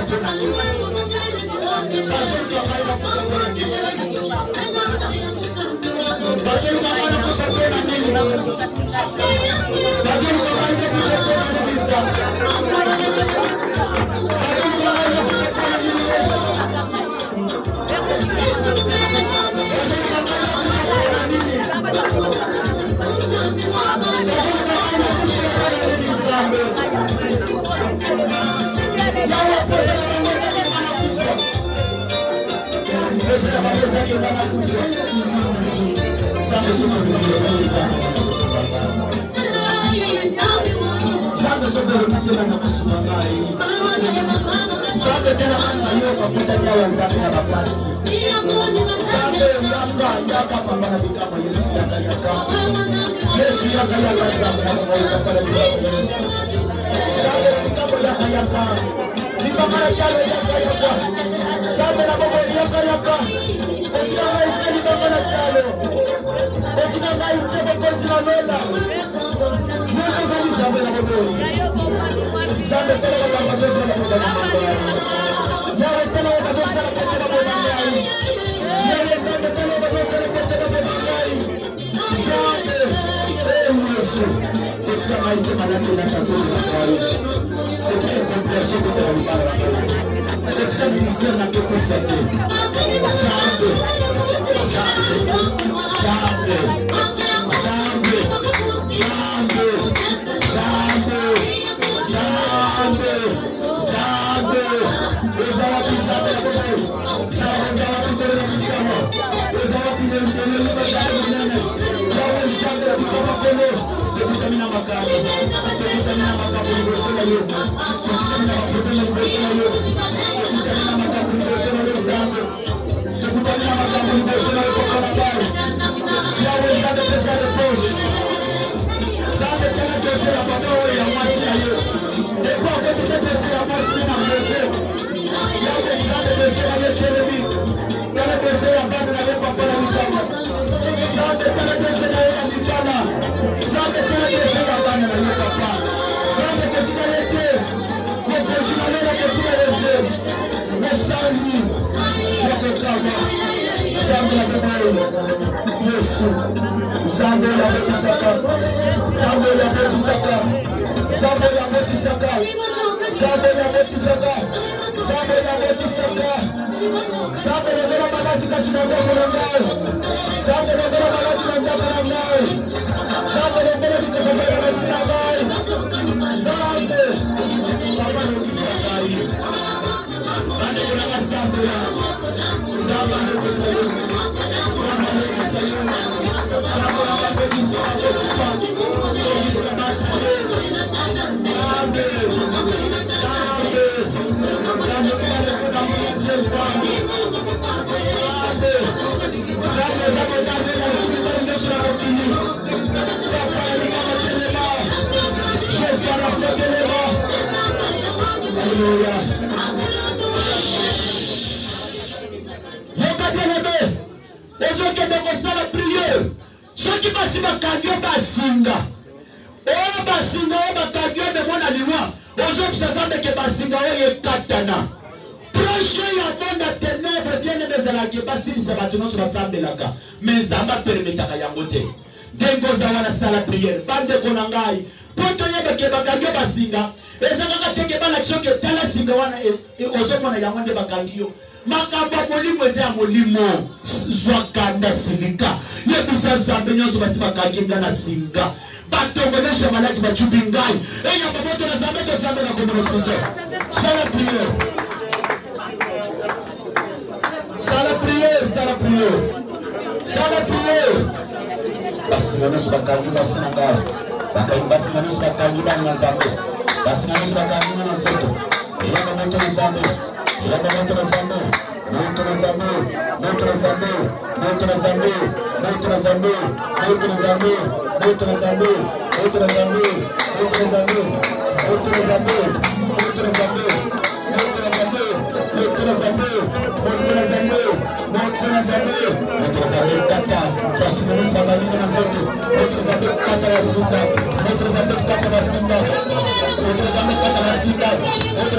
Outros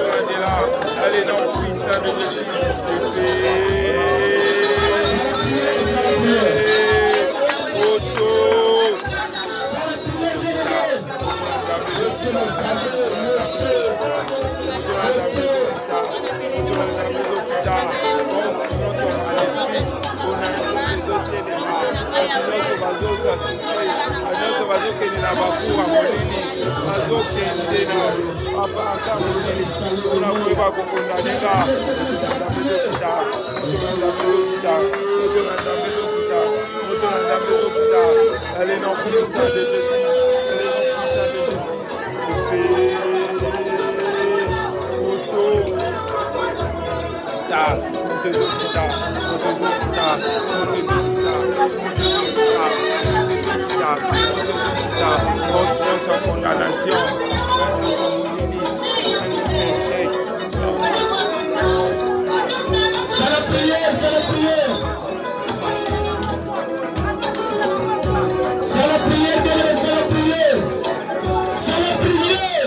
Allez, non, puissant de Jésus. Allez, non, puissant de Jésus. Sans condamnation, c'est la prière, c'est la prière. C'est la prière, c'est la prière. C'est la prière.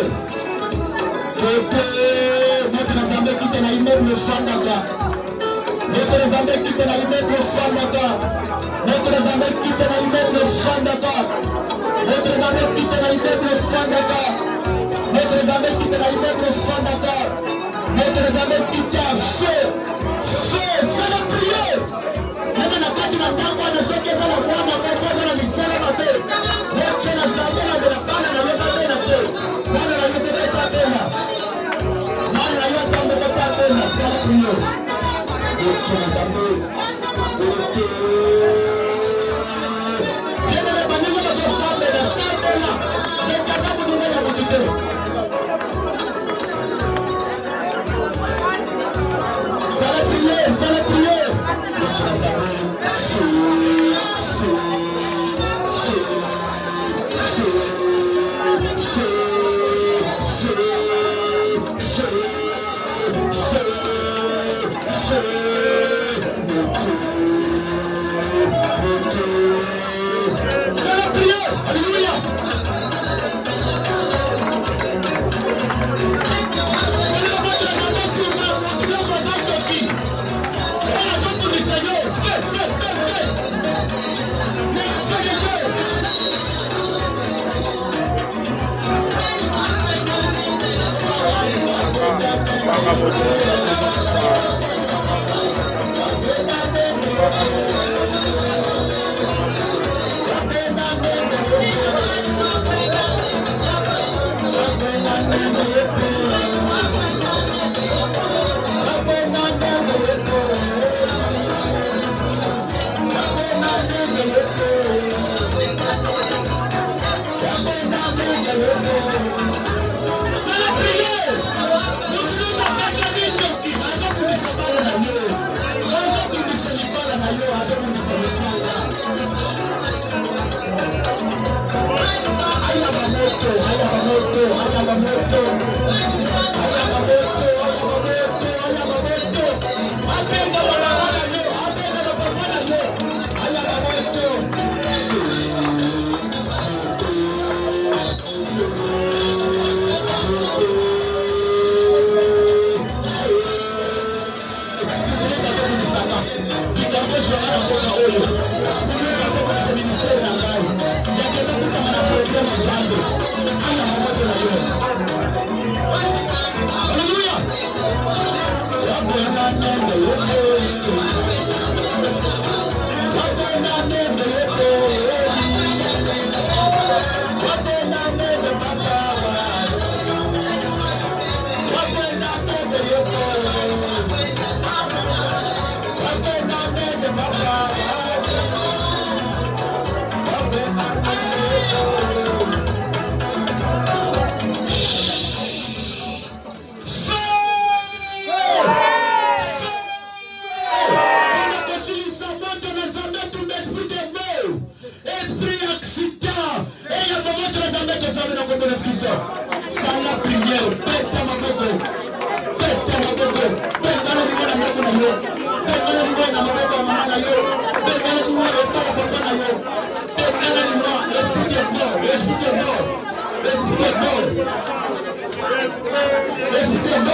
Notre Zambie qui est immeuble Sandaka. Notre Zambie qui est immeuble Sandaka. Notre Zambie qui est immeuble Sandaka. Notre Zambie qui est immeuble Sandaka. Notre Zambie qui est immeuble Sandaka. Notre Zambie qui est feu. C'est la prière. Même la carte de la banque, on ne sait que ça la boîte, on ne sait que la misère la paix. Notre Zambie de la banque, on ne sait pas la paix. On ne sait pas la paix. On ne sait pas la paix. C'est la prière. Notre Zambie. C'est la prière.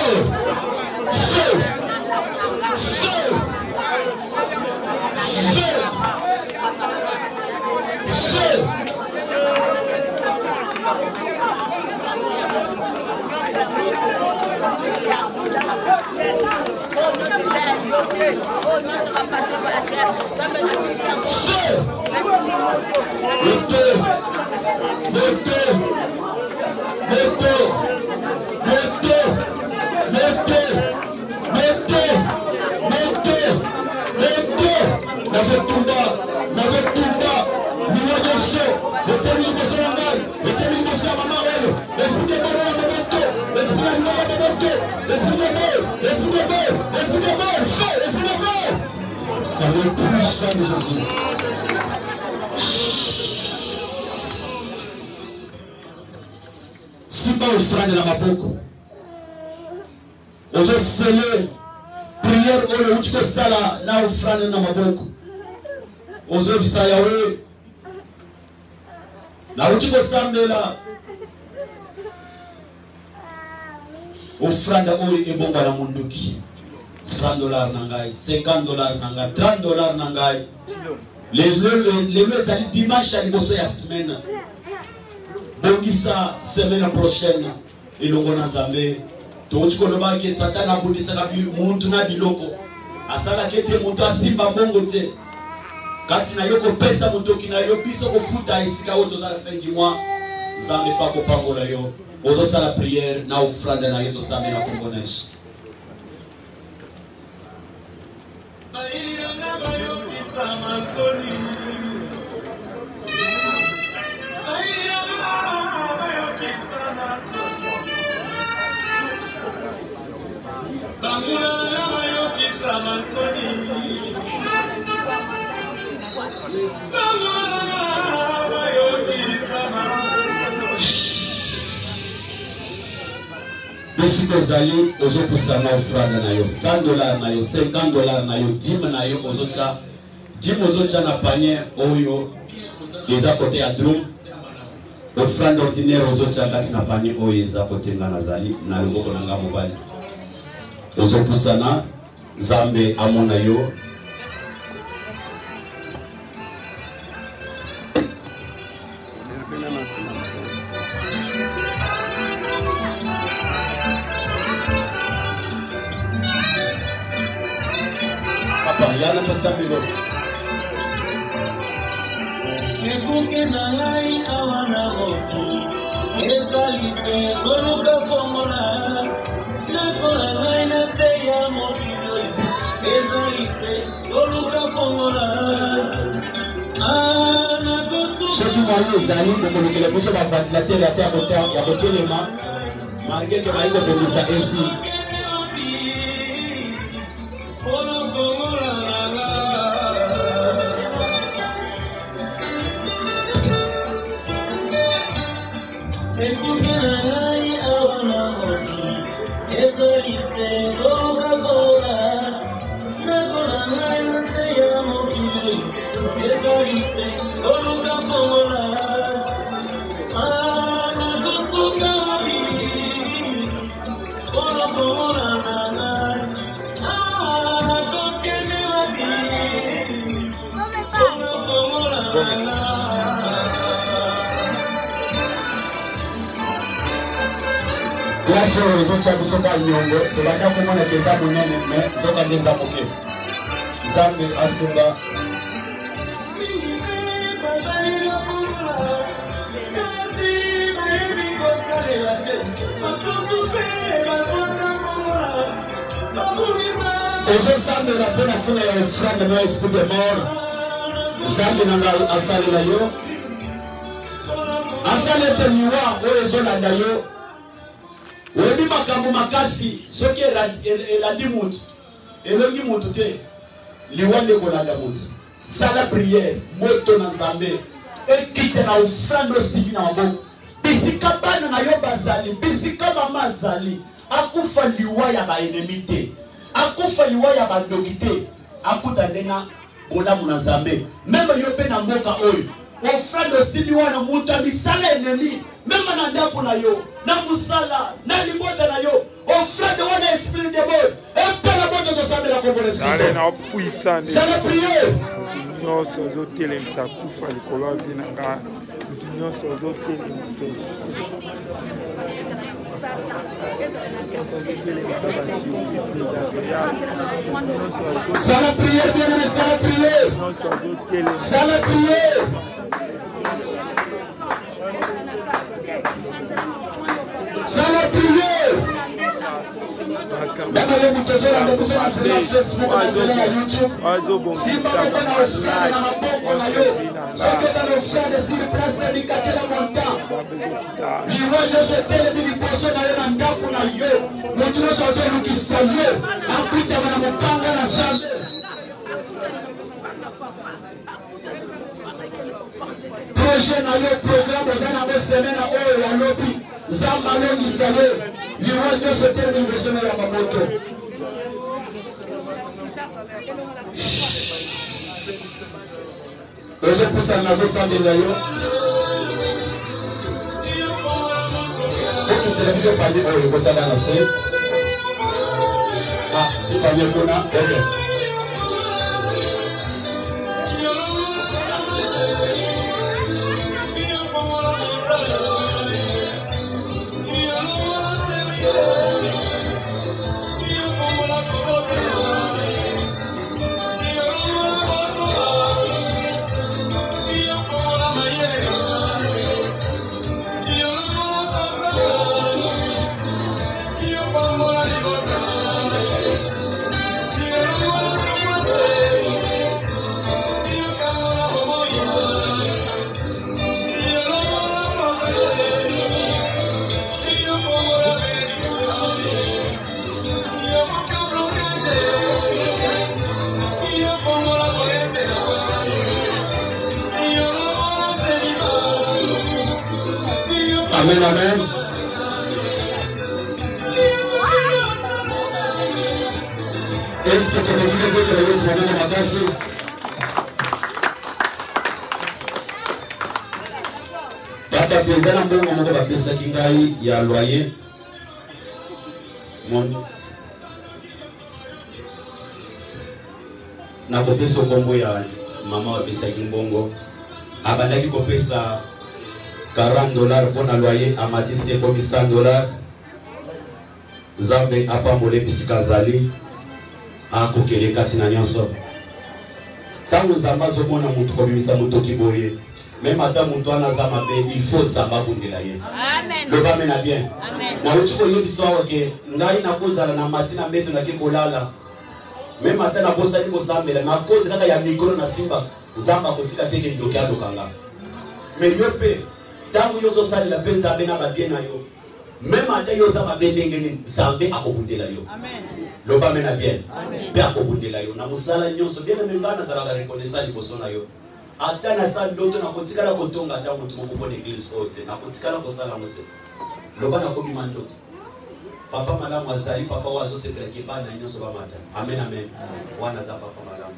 Simba offrande na maboko. Ozo sele prière oyo uchiko sala na offrande na maboko. Ozo bisaya we. Na uchiko sambela. Offrande oyo ebonga na munduki. $100 na ngai, $50 na ngai, $30 na ngai. Les ezali dimanche à liboso ya semaine. Bongisa semaine prochaine elongo na Nzambe. Tochi koloba ke Satan abundisa ka muntu na biloko. Asala kete muntu asimba bongo te. Kati na yoko pesa muntu kina yo biso ko futa isika oto za fin du mois. Nzambe pa ko pangola yo. Ozo sala prière na offrande na yeto sambe na kombonesh. Besiko zali ozo kusama offrande na yo $100 na yo $50 na yo $10 na yo ozo cha $10 ozo cha na panier oyo eza côté ya drum offrande ordinaire ozo cha kati na panier oyo eza côté ngana zali na loboko na ngamo bali ozo kusana Nzambe amona yo. Yana pasamilo. Ekuke na ngai awana moto. Ezalite koluka komola. Nakola ngai na seya motilo. Ezalite koluka komola. Ceux qui m'ont zali pour que les personnes à ventilateur la terre ya botelema malgré que baiko bonisa ici. La chose aux autres Soka Nyongo, de la dame comment les âmes n'aiment mais Soka des avocats. Zambe Asunga. Ozo Zambe la bonne action et un frère de nos esprits de mort. Zambe Nanga Asali la yo. Asali ete niwa ozo la dayo. Webi makambo makasi soki elandi mutu elongi mutu te liwande kolanda mutu sala prière moto na Nzambe ekite na offrande osiki na maboko bisika bana na yo bazali bisika mama azali akufa liwa ya baenemi te akufa liwa ya bandoki te akuta ndena bolamu na Nzambe meme yo mpe na mboka oyo offrande osili wana mutu abisala enemi même na ndako na yo na musala na libota na yo offrande wana esprit de mort et pas la moto de saber la composition Allez na puissant ça la prière non sozo telemisa kufa likolo ya vie na nga non sozo telemisa Ça la prière, bien aimé, ça la prière. Ça la prière. Ça la prière. Même les moutons, on a besoin de faire Facebook, on a besoin de YouTube. Si pas on a aussi dans la banque, on a eu. Ce que dans le champ de six places d'éducateur à mon temps. L'Iran de ce télévision, on a eu un temps qu'on a eu. Nous tous sommes nous qui saluent. En plus, on a mon panga ensemble. Prochain année, programme, on a une semaine à Oyo, à Lopi. Zambalo du salaire. L'Iran de ce télévision, on a ma moto. Je pousse à Nazo Sandelayo. Ok, c'est la vision par dire, oh, il va dans la scène. Ah, tu parles de Kona? Ok. Amen, amen. Est-ce que tu peux dire que le Seigneur m'a cassé? Papa, président, on va appeler ça Kingaï, il y a un loyer. Mon. Na kopesa kombo ya mama wa pesa kimbongo. Abandaki kopesa $40 pour un loyer à Matisse comme $100. Zambe apambole bisikazali akokele katina nyonso. Tango zamba zo mona mutu ko bimisa mutu kiboye. Même ata mutu ana zama be il faut zamba bundela ye. Amen. Le va mena bien. Amen. Na utuko yebiso wake ngai na kozala na matina meto na kekolala. Même ata na bosali ko sambela na koze kaka ya micro na simba zamba kotika teke ndoki adokanga. Mais yope tango yozo sali la penza bena ba bien na yo. Même ata yoza ba bendengeni zambe akobundela yo. Amen. Loba mena bien. Amen. Pe akobundela yo. Na musala nyonso bien na membana za la reconnaissance liboso na yo. Ata na sa ndoto na kotika la kotonga ata mutu moko pona église ote na kotika la kosala mose. Loba na kobi mandoto. Papa malamu azali papa wazo sekela kibana nyonso ba mata. Amen amen. Wana za papa malamu.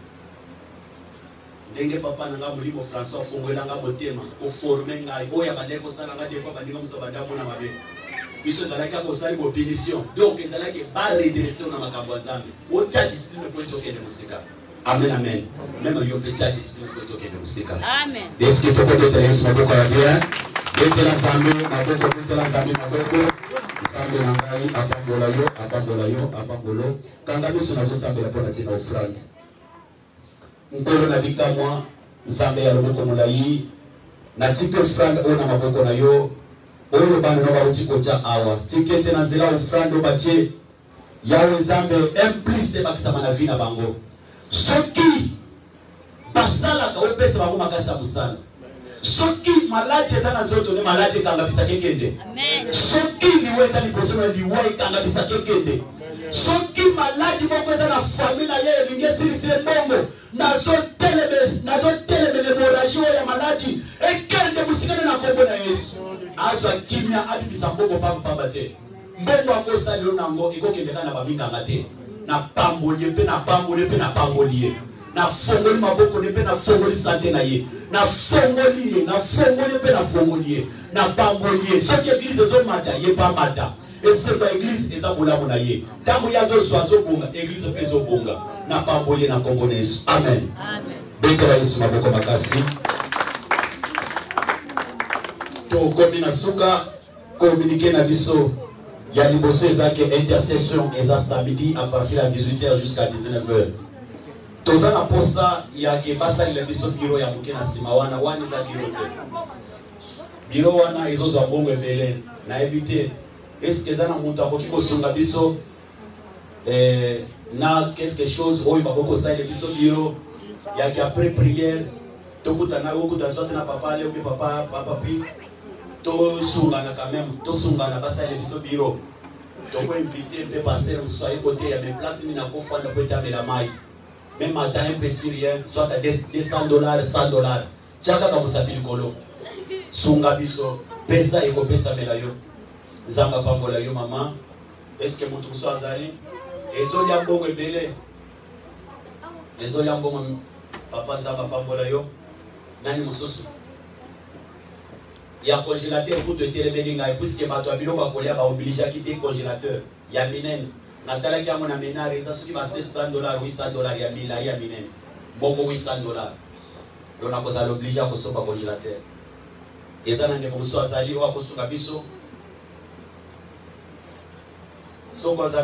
Ndenge papa nanga mulimo François fongwela nga motema o former ngai oya bandeko sala nga defa bandinga muso bandamo na mabe biso zalaki ko sali ko punition donc ezalaki ba redresser na makambo azambe o cha discipline point okende musika. Amen amen. Même yo pe cha discipline point okende musika. Amen. Est-ce que tu peux te laisser maboko ya bien? Dete la zambe maboko dete la zambe maboko. Zambe ngai apambola yo apambolo kanga biso nazo sambe la pona tina offrande. Nkolo na bika mwa zambe ya loboko mulayi na tike offrande ona maboko na yo oyo bana no ba utiko cha awa tikete na zela offrande bache yawe zambe implice bakisama na vina bango soki basala ka opesa bango makasa musala soki maladi ezana zoto ne maladi kanga bisake kende Amen. soki liweza liboso na liwai kanga bisake kende soki maladi moko eza na famille na ye elingi esilisile bongo nazo teleme l'hémorragie ya maladi ekende musikane na kombo na Yesu azwa kimia abibisa mbongo pamba te mbongo akosali nango ekokendeka na baminganga te na pamboli pe na pamboli pe na pamboli na fongoli maboko ne pe na fongoli santé na ye na fongoli ye na fongoli pe na fongoli ye na pamboli ye soki église ezomata ye pa mata esemba église eza bolamu na ye ntango ye azozwa église mpe ezobonga na pamboli ye na kombo na Yesu amen betela Yesu maboko makasi tokomi na suka communiquer na biso ya liboso ezaki intercession eza samedi à partir de 18h jusqu'à 19h toza na posa ya ke basalela biso biro ya moke na nsima wana eza biro te biro wana ezozwa bongo ebele nayebi te eske eza na moto akoki kosunga biso na quelque chose oyo bakokosalela biso biro yaki après prière tokutana sote na papa ale obi papa pi tosungana quand même tosungana basalela biso biro toko invité mpe pasteur mosusu aye kote ya meplace nini nakofanda po etamela mai même matin un petit rien soit à $200 $100 tiaka ka mosapi likolo sunga biso pesa ekopesa mela yo nzamba pambola yo mama est-ce que moto mosusu azali ezolia mbongo ebele ezolia mbongo papa nzamba pambola yo nani mosusu ya congélateur pour te telemeli ngai puisque bato ya biloko akolia baobligeaki te congélateur ya minene natalaki yango na menare eza soki ba $700 $800 ya milai ya minene moko $800 lo nakozala oblige akosomba congélateur eza na ndeko mosusu azali oyo akosunga biso soko aza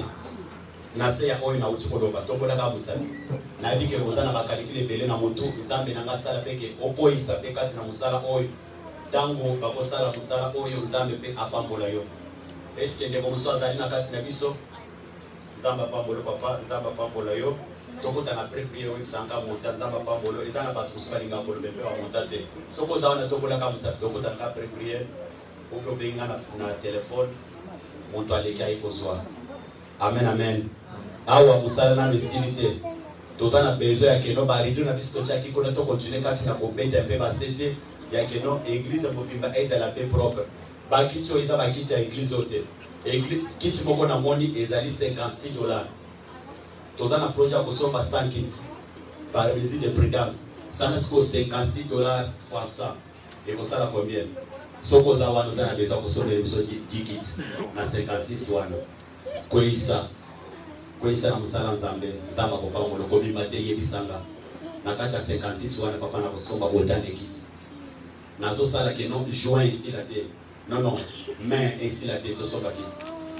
na se ya oyo nauti koloba tombolaka mosabi nayebi ke oza na bakalikile ebele na motu nzambe nanga asala peke okoyisa mpe kati na mosala oyo ntango bakosala mosala oyo nzambe mpe apambola yo eske ndeko mosusu azali na kati na biso nzambe apambola papa nzambe apambola yo tokota na priere oyo bisanga monta nzambe apambola eza na bato mosusu balingaka koloba mpe bamonta te soki oza wana tombolaka mosapi tokota na priere oyo obenga na telefone moto aleki aye kozwa amen amen awa mosala nano esili te toza na besoin ya keno barido na biso totiaki kuna tokontinue kati na kobeta mpe basete ya keno église mobimba ezala mpe propre bakiti oyo eza bakiti ya église oyo te kiti moko na moni ezali $56 toza na projet ya kosomba 100 kiti par mesure de prudence sana siko $56 fois 100 ekosala combien soko oza wana oza na besoin ya kosombela biso 10 kiti na 56 wana kwesa na mosala nzambe akopambola kobima te yebisanga na kati ya 56 wana papa na kosomba autant de kiti nazosala ke non juin esila te non mai esila te tosomba kiti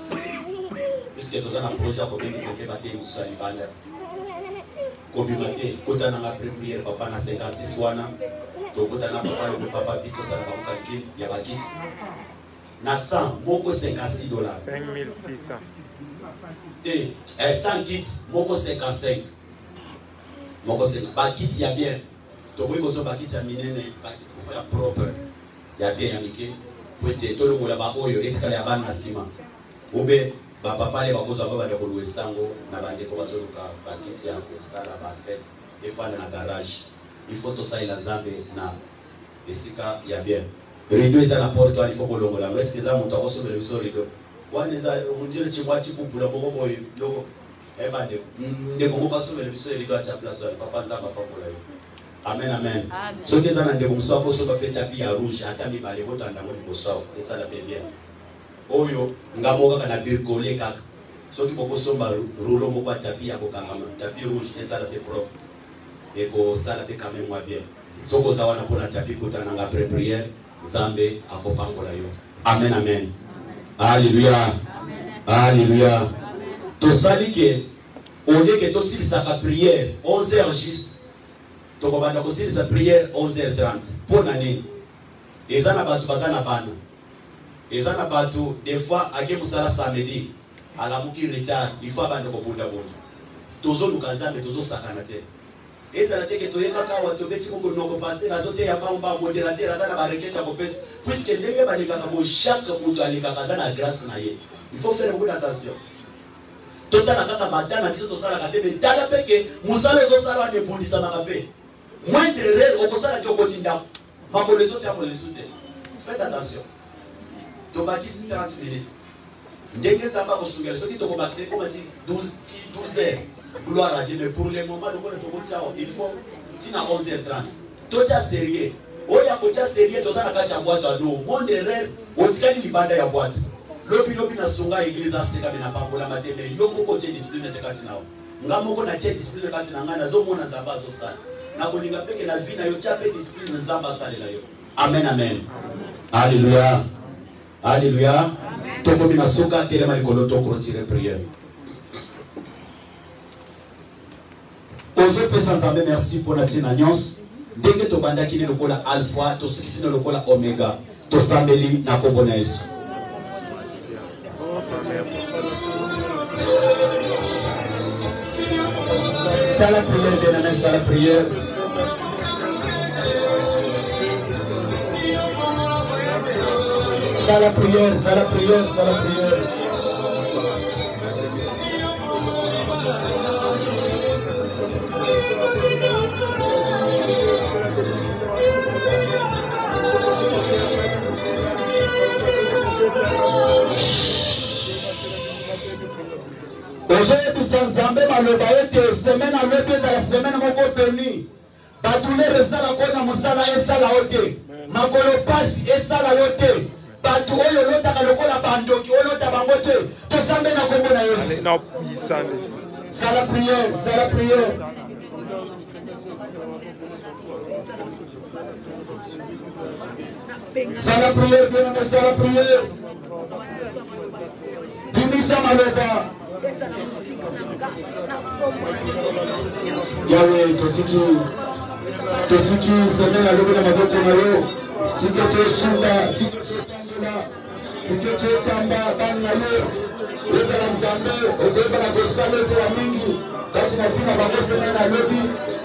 puisque toza na projet ya kobengisa mpe batei mosusu ya libanda kobima te kota nanga priere papa na 56 wana tokota na papa lobe papa pi tosala bamokalkile ya bakiti na 100 moko $56 5600 te 100 kits moko 55 moko 5 bakiti ya bien tokoki kosomba bakiti ya minene bakiti moko ya propre ya bien ya mike po ete tolongola baoyo etikala ya bana na nsima obe bapapa le bakozwa mpe bande kolua esango na bandeko bazoluka bakiti ya kosala bafete efanda na garage ifo tosalela nzambe na esika ya bien rido eza na porte wana ifo kolongola yango eske eza moto akosomela biso rido wana eza ondire chimwa chikupula moko boyo loko ebande ndeko moko asomela biso rido atya place wana papa nzambe apambola yo amen amen soki eza na ndeko mosusu akosomba mpe tapi ya rouge ata mibale botandango liboso awo esala mpe bien oyo nga moko kaka na birkole kaka soki bokosomba rulo moko ya tapi ya kokangama tapi rouge esala mpe propre ekosala mpe quand même mwa bien soki oza wana mpona tapi kotananga après prière nzambe akopambola yo amen amen alleluya alleluya tosali ke ondeke tosilisaka prière 11h juste tokobanda kosilisa prière 11h30 mpona nini eza na bato baza na bana eza na bato des fois ake mosala samedi alamuki retard il faut abanda kobundabunda tozoluka nzambe tozosakana te ezala teke toyekaka awa tobeti moko noko paster azoteya bamba modérateur aza na bareketa kopesa puisque ndenge balekaka bo chaque moto alekaka aza na grâce na ye il faut faire beaucoup d'attention totala kaka bata na biso tosalaka te me tala peke mosala ezosala wana ebundisamaka mpe moindre erreur okosalaki okotinda makolo ezote ya molesu te faites attention tobakisi 30 minutes ndenge zamba kosungela soki tokobakise comme dit 12 heures gloire à Dieu mais pour le moment il faut tina 11h30 tocha sérieux oya kocha sérieux tozana kati ya boîte à dos monde rêve otikali libanda ya boîte lobi na sunga église aseka bina pambola mateme yo moko che discipline te kati nao nga moko na che discipline kati na ngana zo mona nzamba zo sala na kolinga peke na vie na yo cha pe discipline nzamba salela yo amen amen alléluia alléluia tomo bina soka telema likolo to continuer prière ozo pesa nzambe merci pour la tina nyonso ndenge tobandaki ne lokola alpha to sukisi ne lokola omega to sambeli na kobona Yesu. C'est la prière, bien-aimé, c'est la prière. C'est la prière, c'est la prière, c'est la prière. Aujourd'hui, Nzambe maloba ete semaine à l'autre la semaine moko béni. Batule resala kona musala esala ote. Makolo pasi esala yote. Batu oyo lota kalokola bandoki oyo lota bangote. To sambe na kombo na Yesu. Non, pisane. C'est la prière, c'est la prière. C'est la prière, bien aimé, c'est la prière. Bimisa maloba. Yahweh, totiki semaine à l'eau de ma boko na yo. Tike sunga, tike tangula, tike kamba bana yo. Ezala nzambe okoyeba na kosala ete ya mingi kati na fina bango semaine na lobi.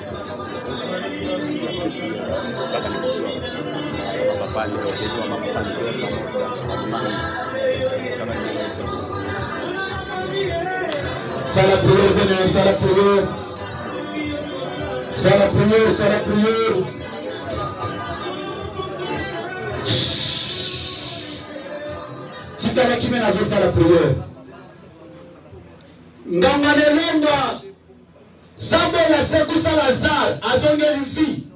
C'est la prière, bien, c'est la prière. C'est la prière, c'est la prière. Tikala kimena zo c'est la prière. Nganganelonga Sambo la seku Salazar azongeli fi.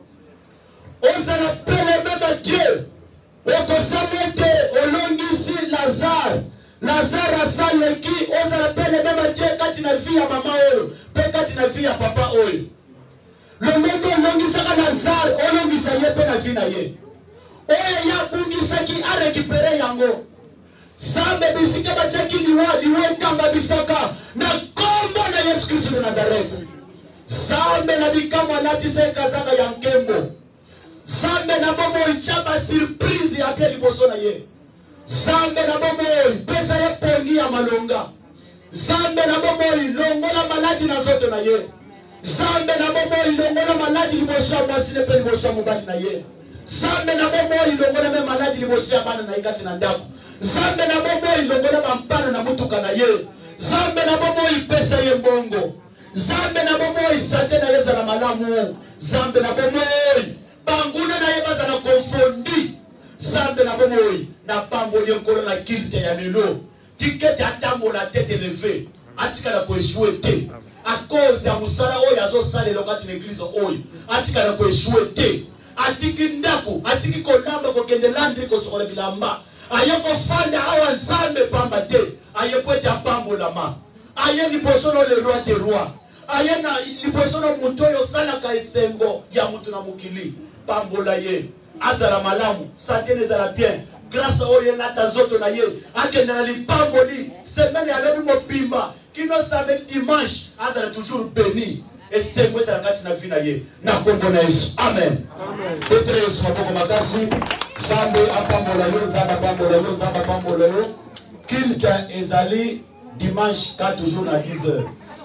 Osala pele même Dieu. Okosamete olongisi Lazare. Lazare asaleki osala pele même Dieu kati na fi ya mama oyo, pe kati na fi ya papa oyo. Le monde olongisa ka Lazare olongisa ye pe na fi na ye. Oyo ya bungisa ki a récupérer yango. Sambe bisika bachaki liwe kamba bisaka na kombo na Yesu Kristo de Nazareth. Sambe na bikama lati se kazaka ya nkembo. Sambe na bomo ichaba surprise ya pia liboso na ye. Sambe na bomo pesa ya pongi ya malonga. Sambe na bomo longola maladi na zoto na ye. Sambe na bomo longola maladi liboso ya mwasine pe liboso ya mubali na ye. Sambe na bomo longola me maladi liboso ya bana na ikati na ndako. Zambe na bomo ilongola bampana na mutuka na ye. Zambe na bomo ipesa ye mbongo. Zambe na bomo isate na yeza na malamu. Zambe na bomo banguna na ye baza na konfondi. Zambe na bomo na pambo ye nkolo na kilte ya lelo. Tikete atambo la tête élevée. Atika na koeshue te. A cause ya musala oyo azosala lokati na église oyo. Atika na koeshue te. Atiki ndako, atiki kolamba kokende landri kosokola bilamba. Ayeko fanda awa nzambe pamba te. Ayeko ete apambola ma. Aye libosono le roi des rois. Aye na libosono mutu oyo salaka esengo ya mutu na mukili. Pambola ye. Azala malamu. Satene ezala bien. Grâce oyo lata zoto na ye. Akende na lipamboli. Semaine ya lebi mobimba. Kino savait dimanche. Azala toujours béni. Et c'est moi la kati na vie na ye. Na kombo na Yesu. Amen. Petre Yesu mapoko makasi. Zambe apambola yo, zamba pambola yo, zamba pambola yo. Kilka ezali dimanche 4 jours à 10h.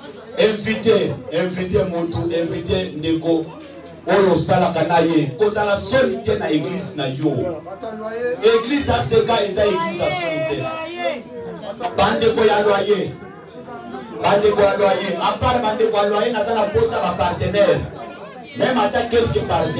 Invité Montu, invité Ndeko. Oyo salaka na ye. Kozala solité na église na yo. Église aseka eza église a solité. Bandeko ya loyer. Bandeko ya loyer. À part bandeko ya loyer, nazana posa ba partenaire. Même à quelques partenaires.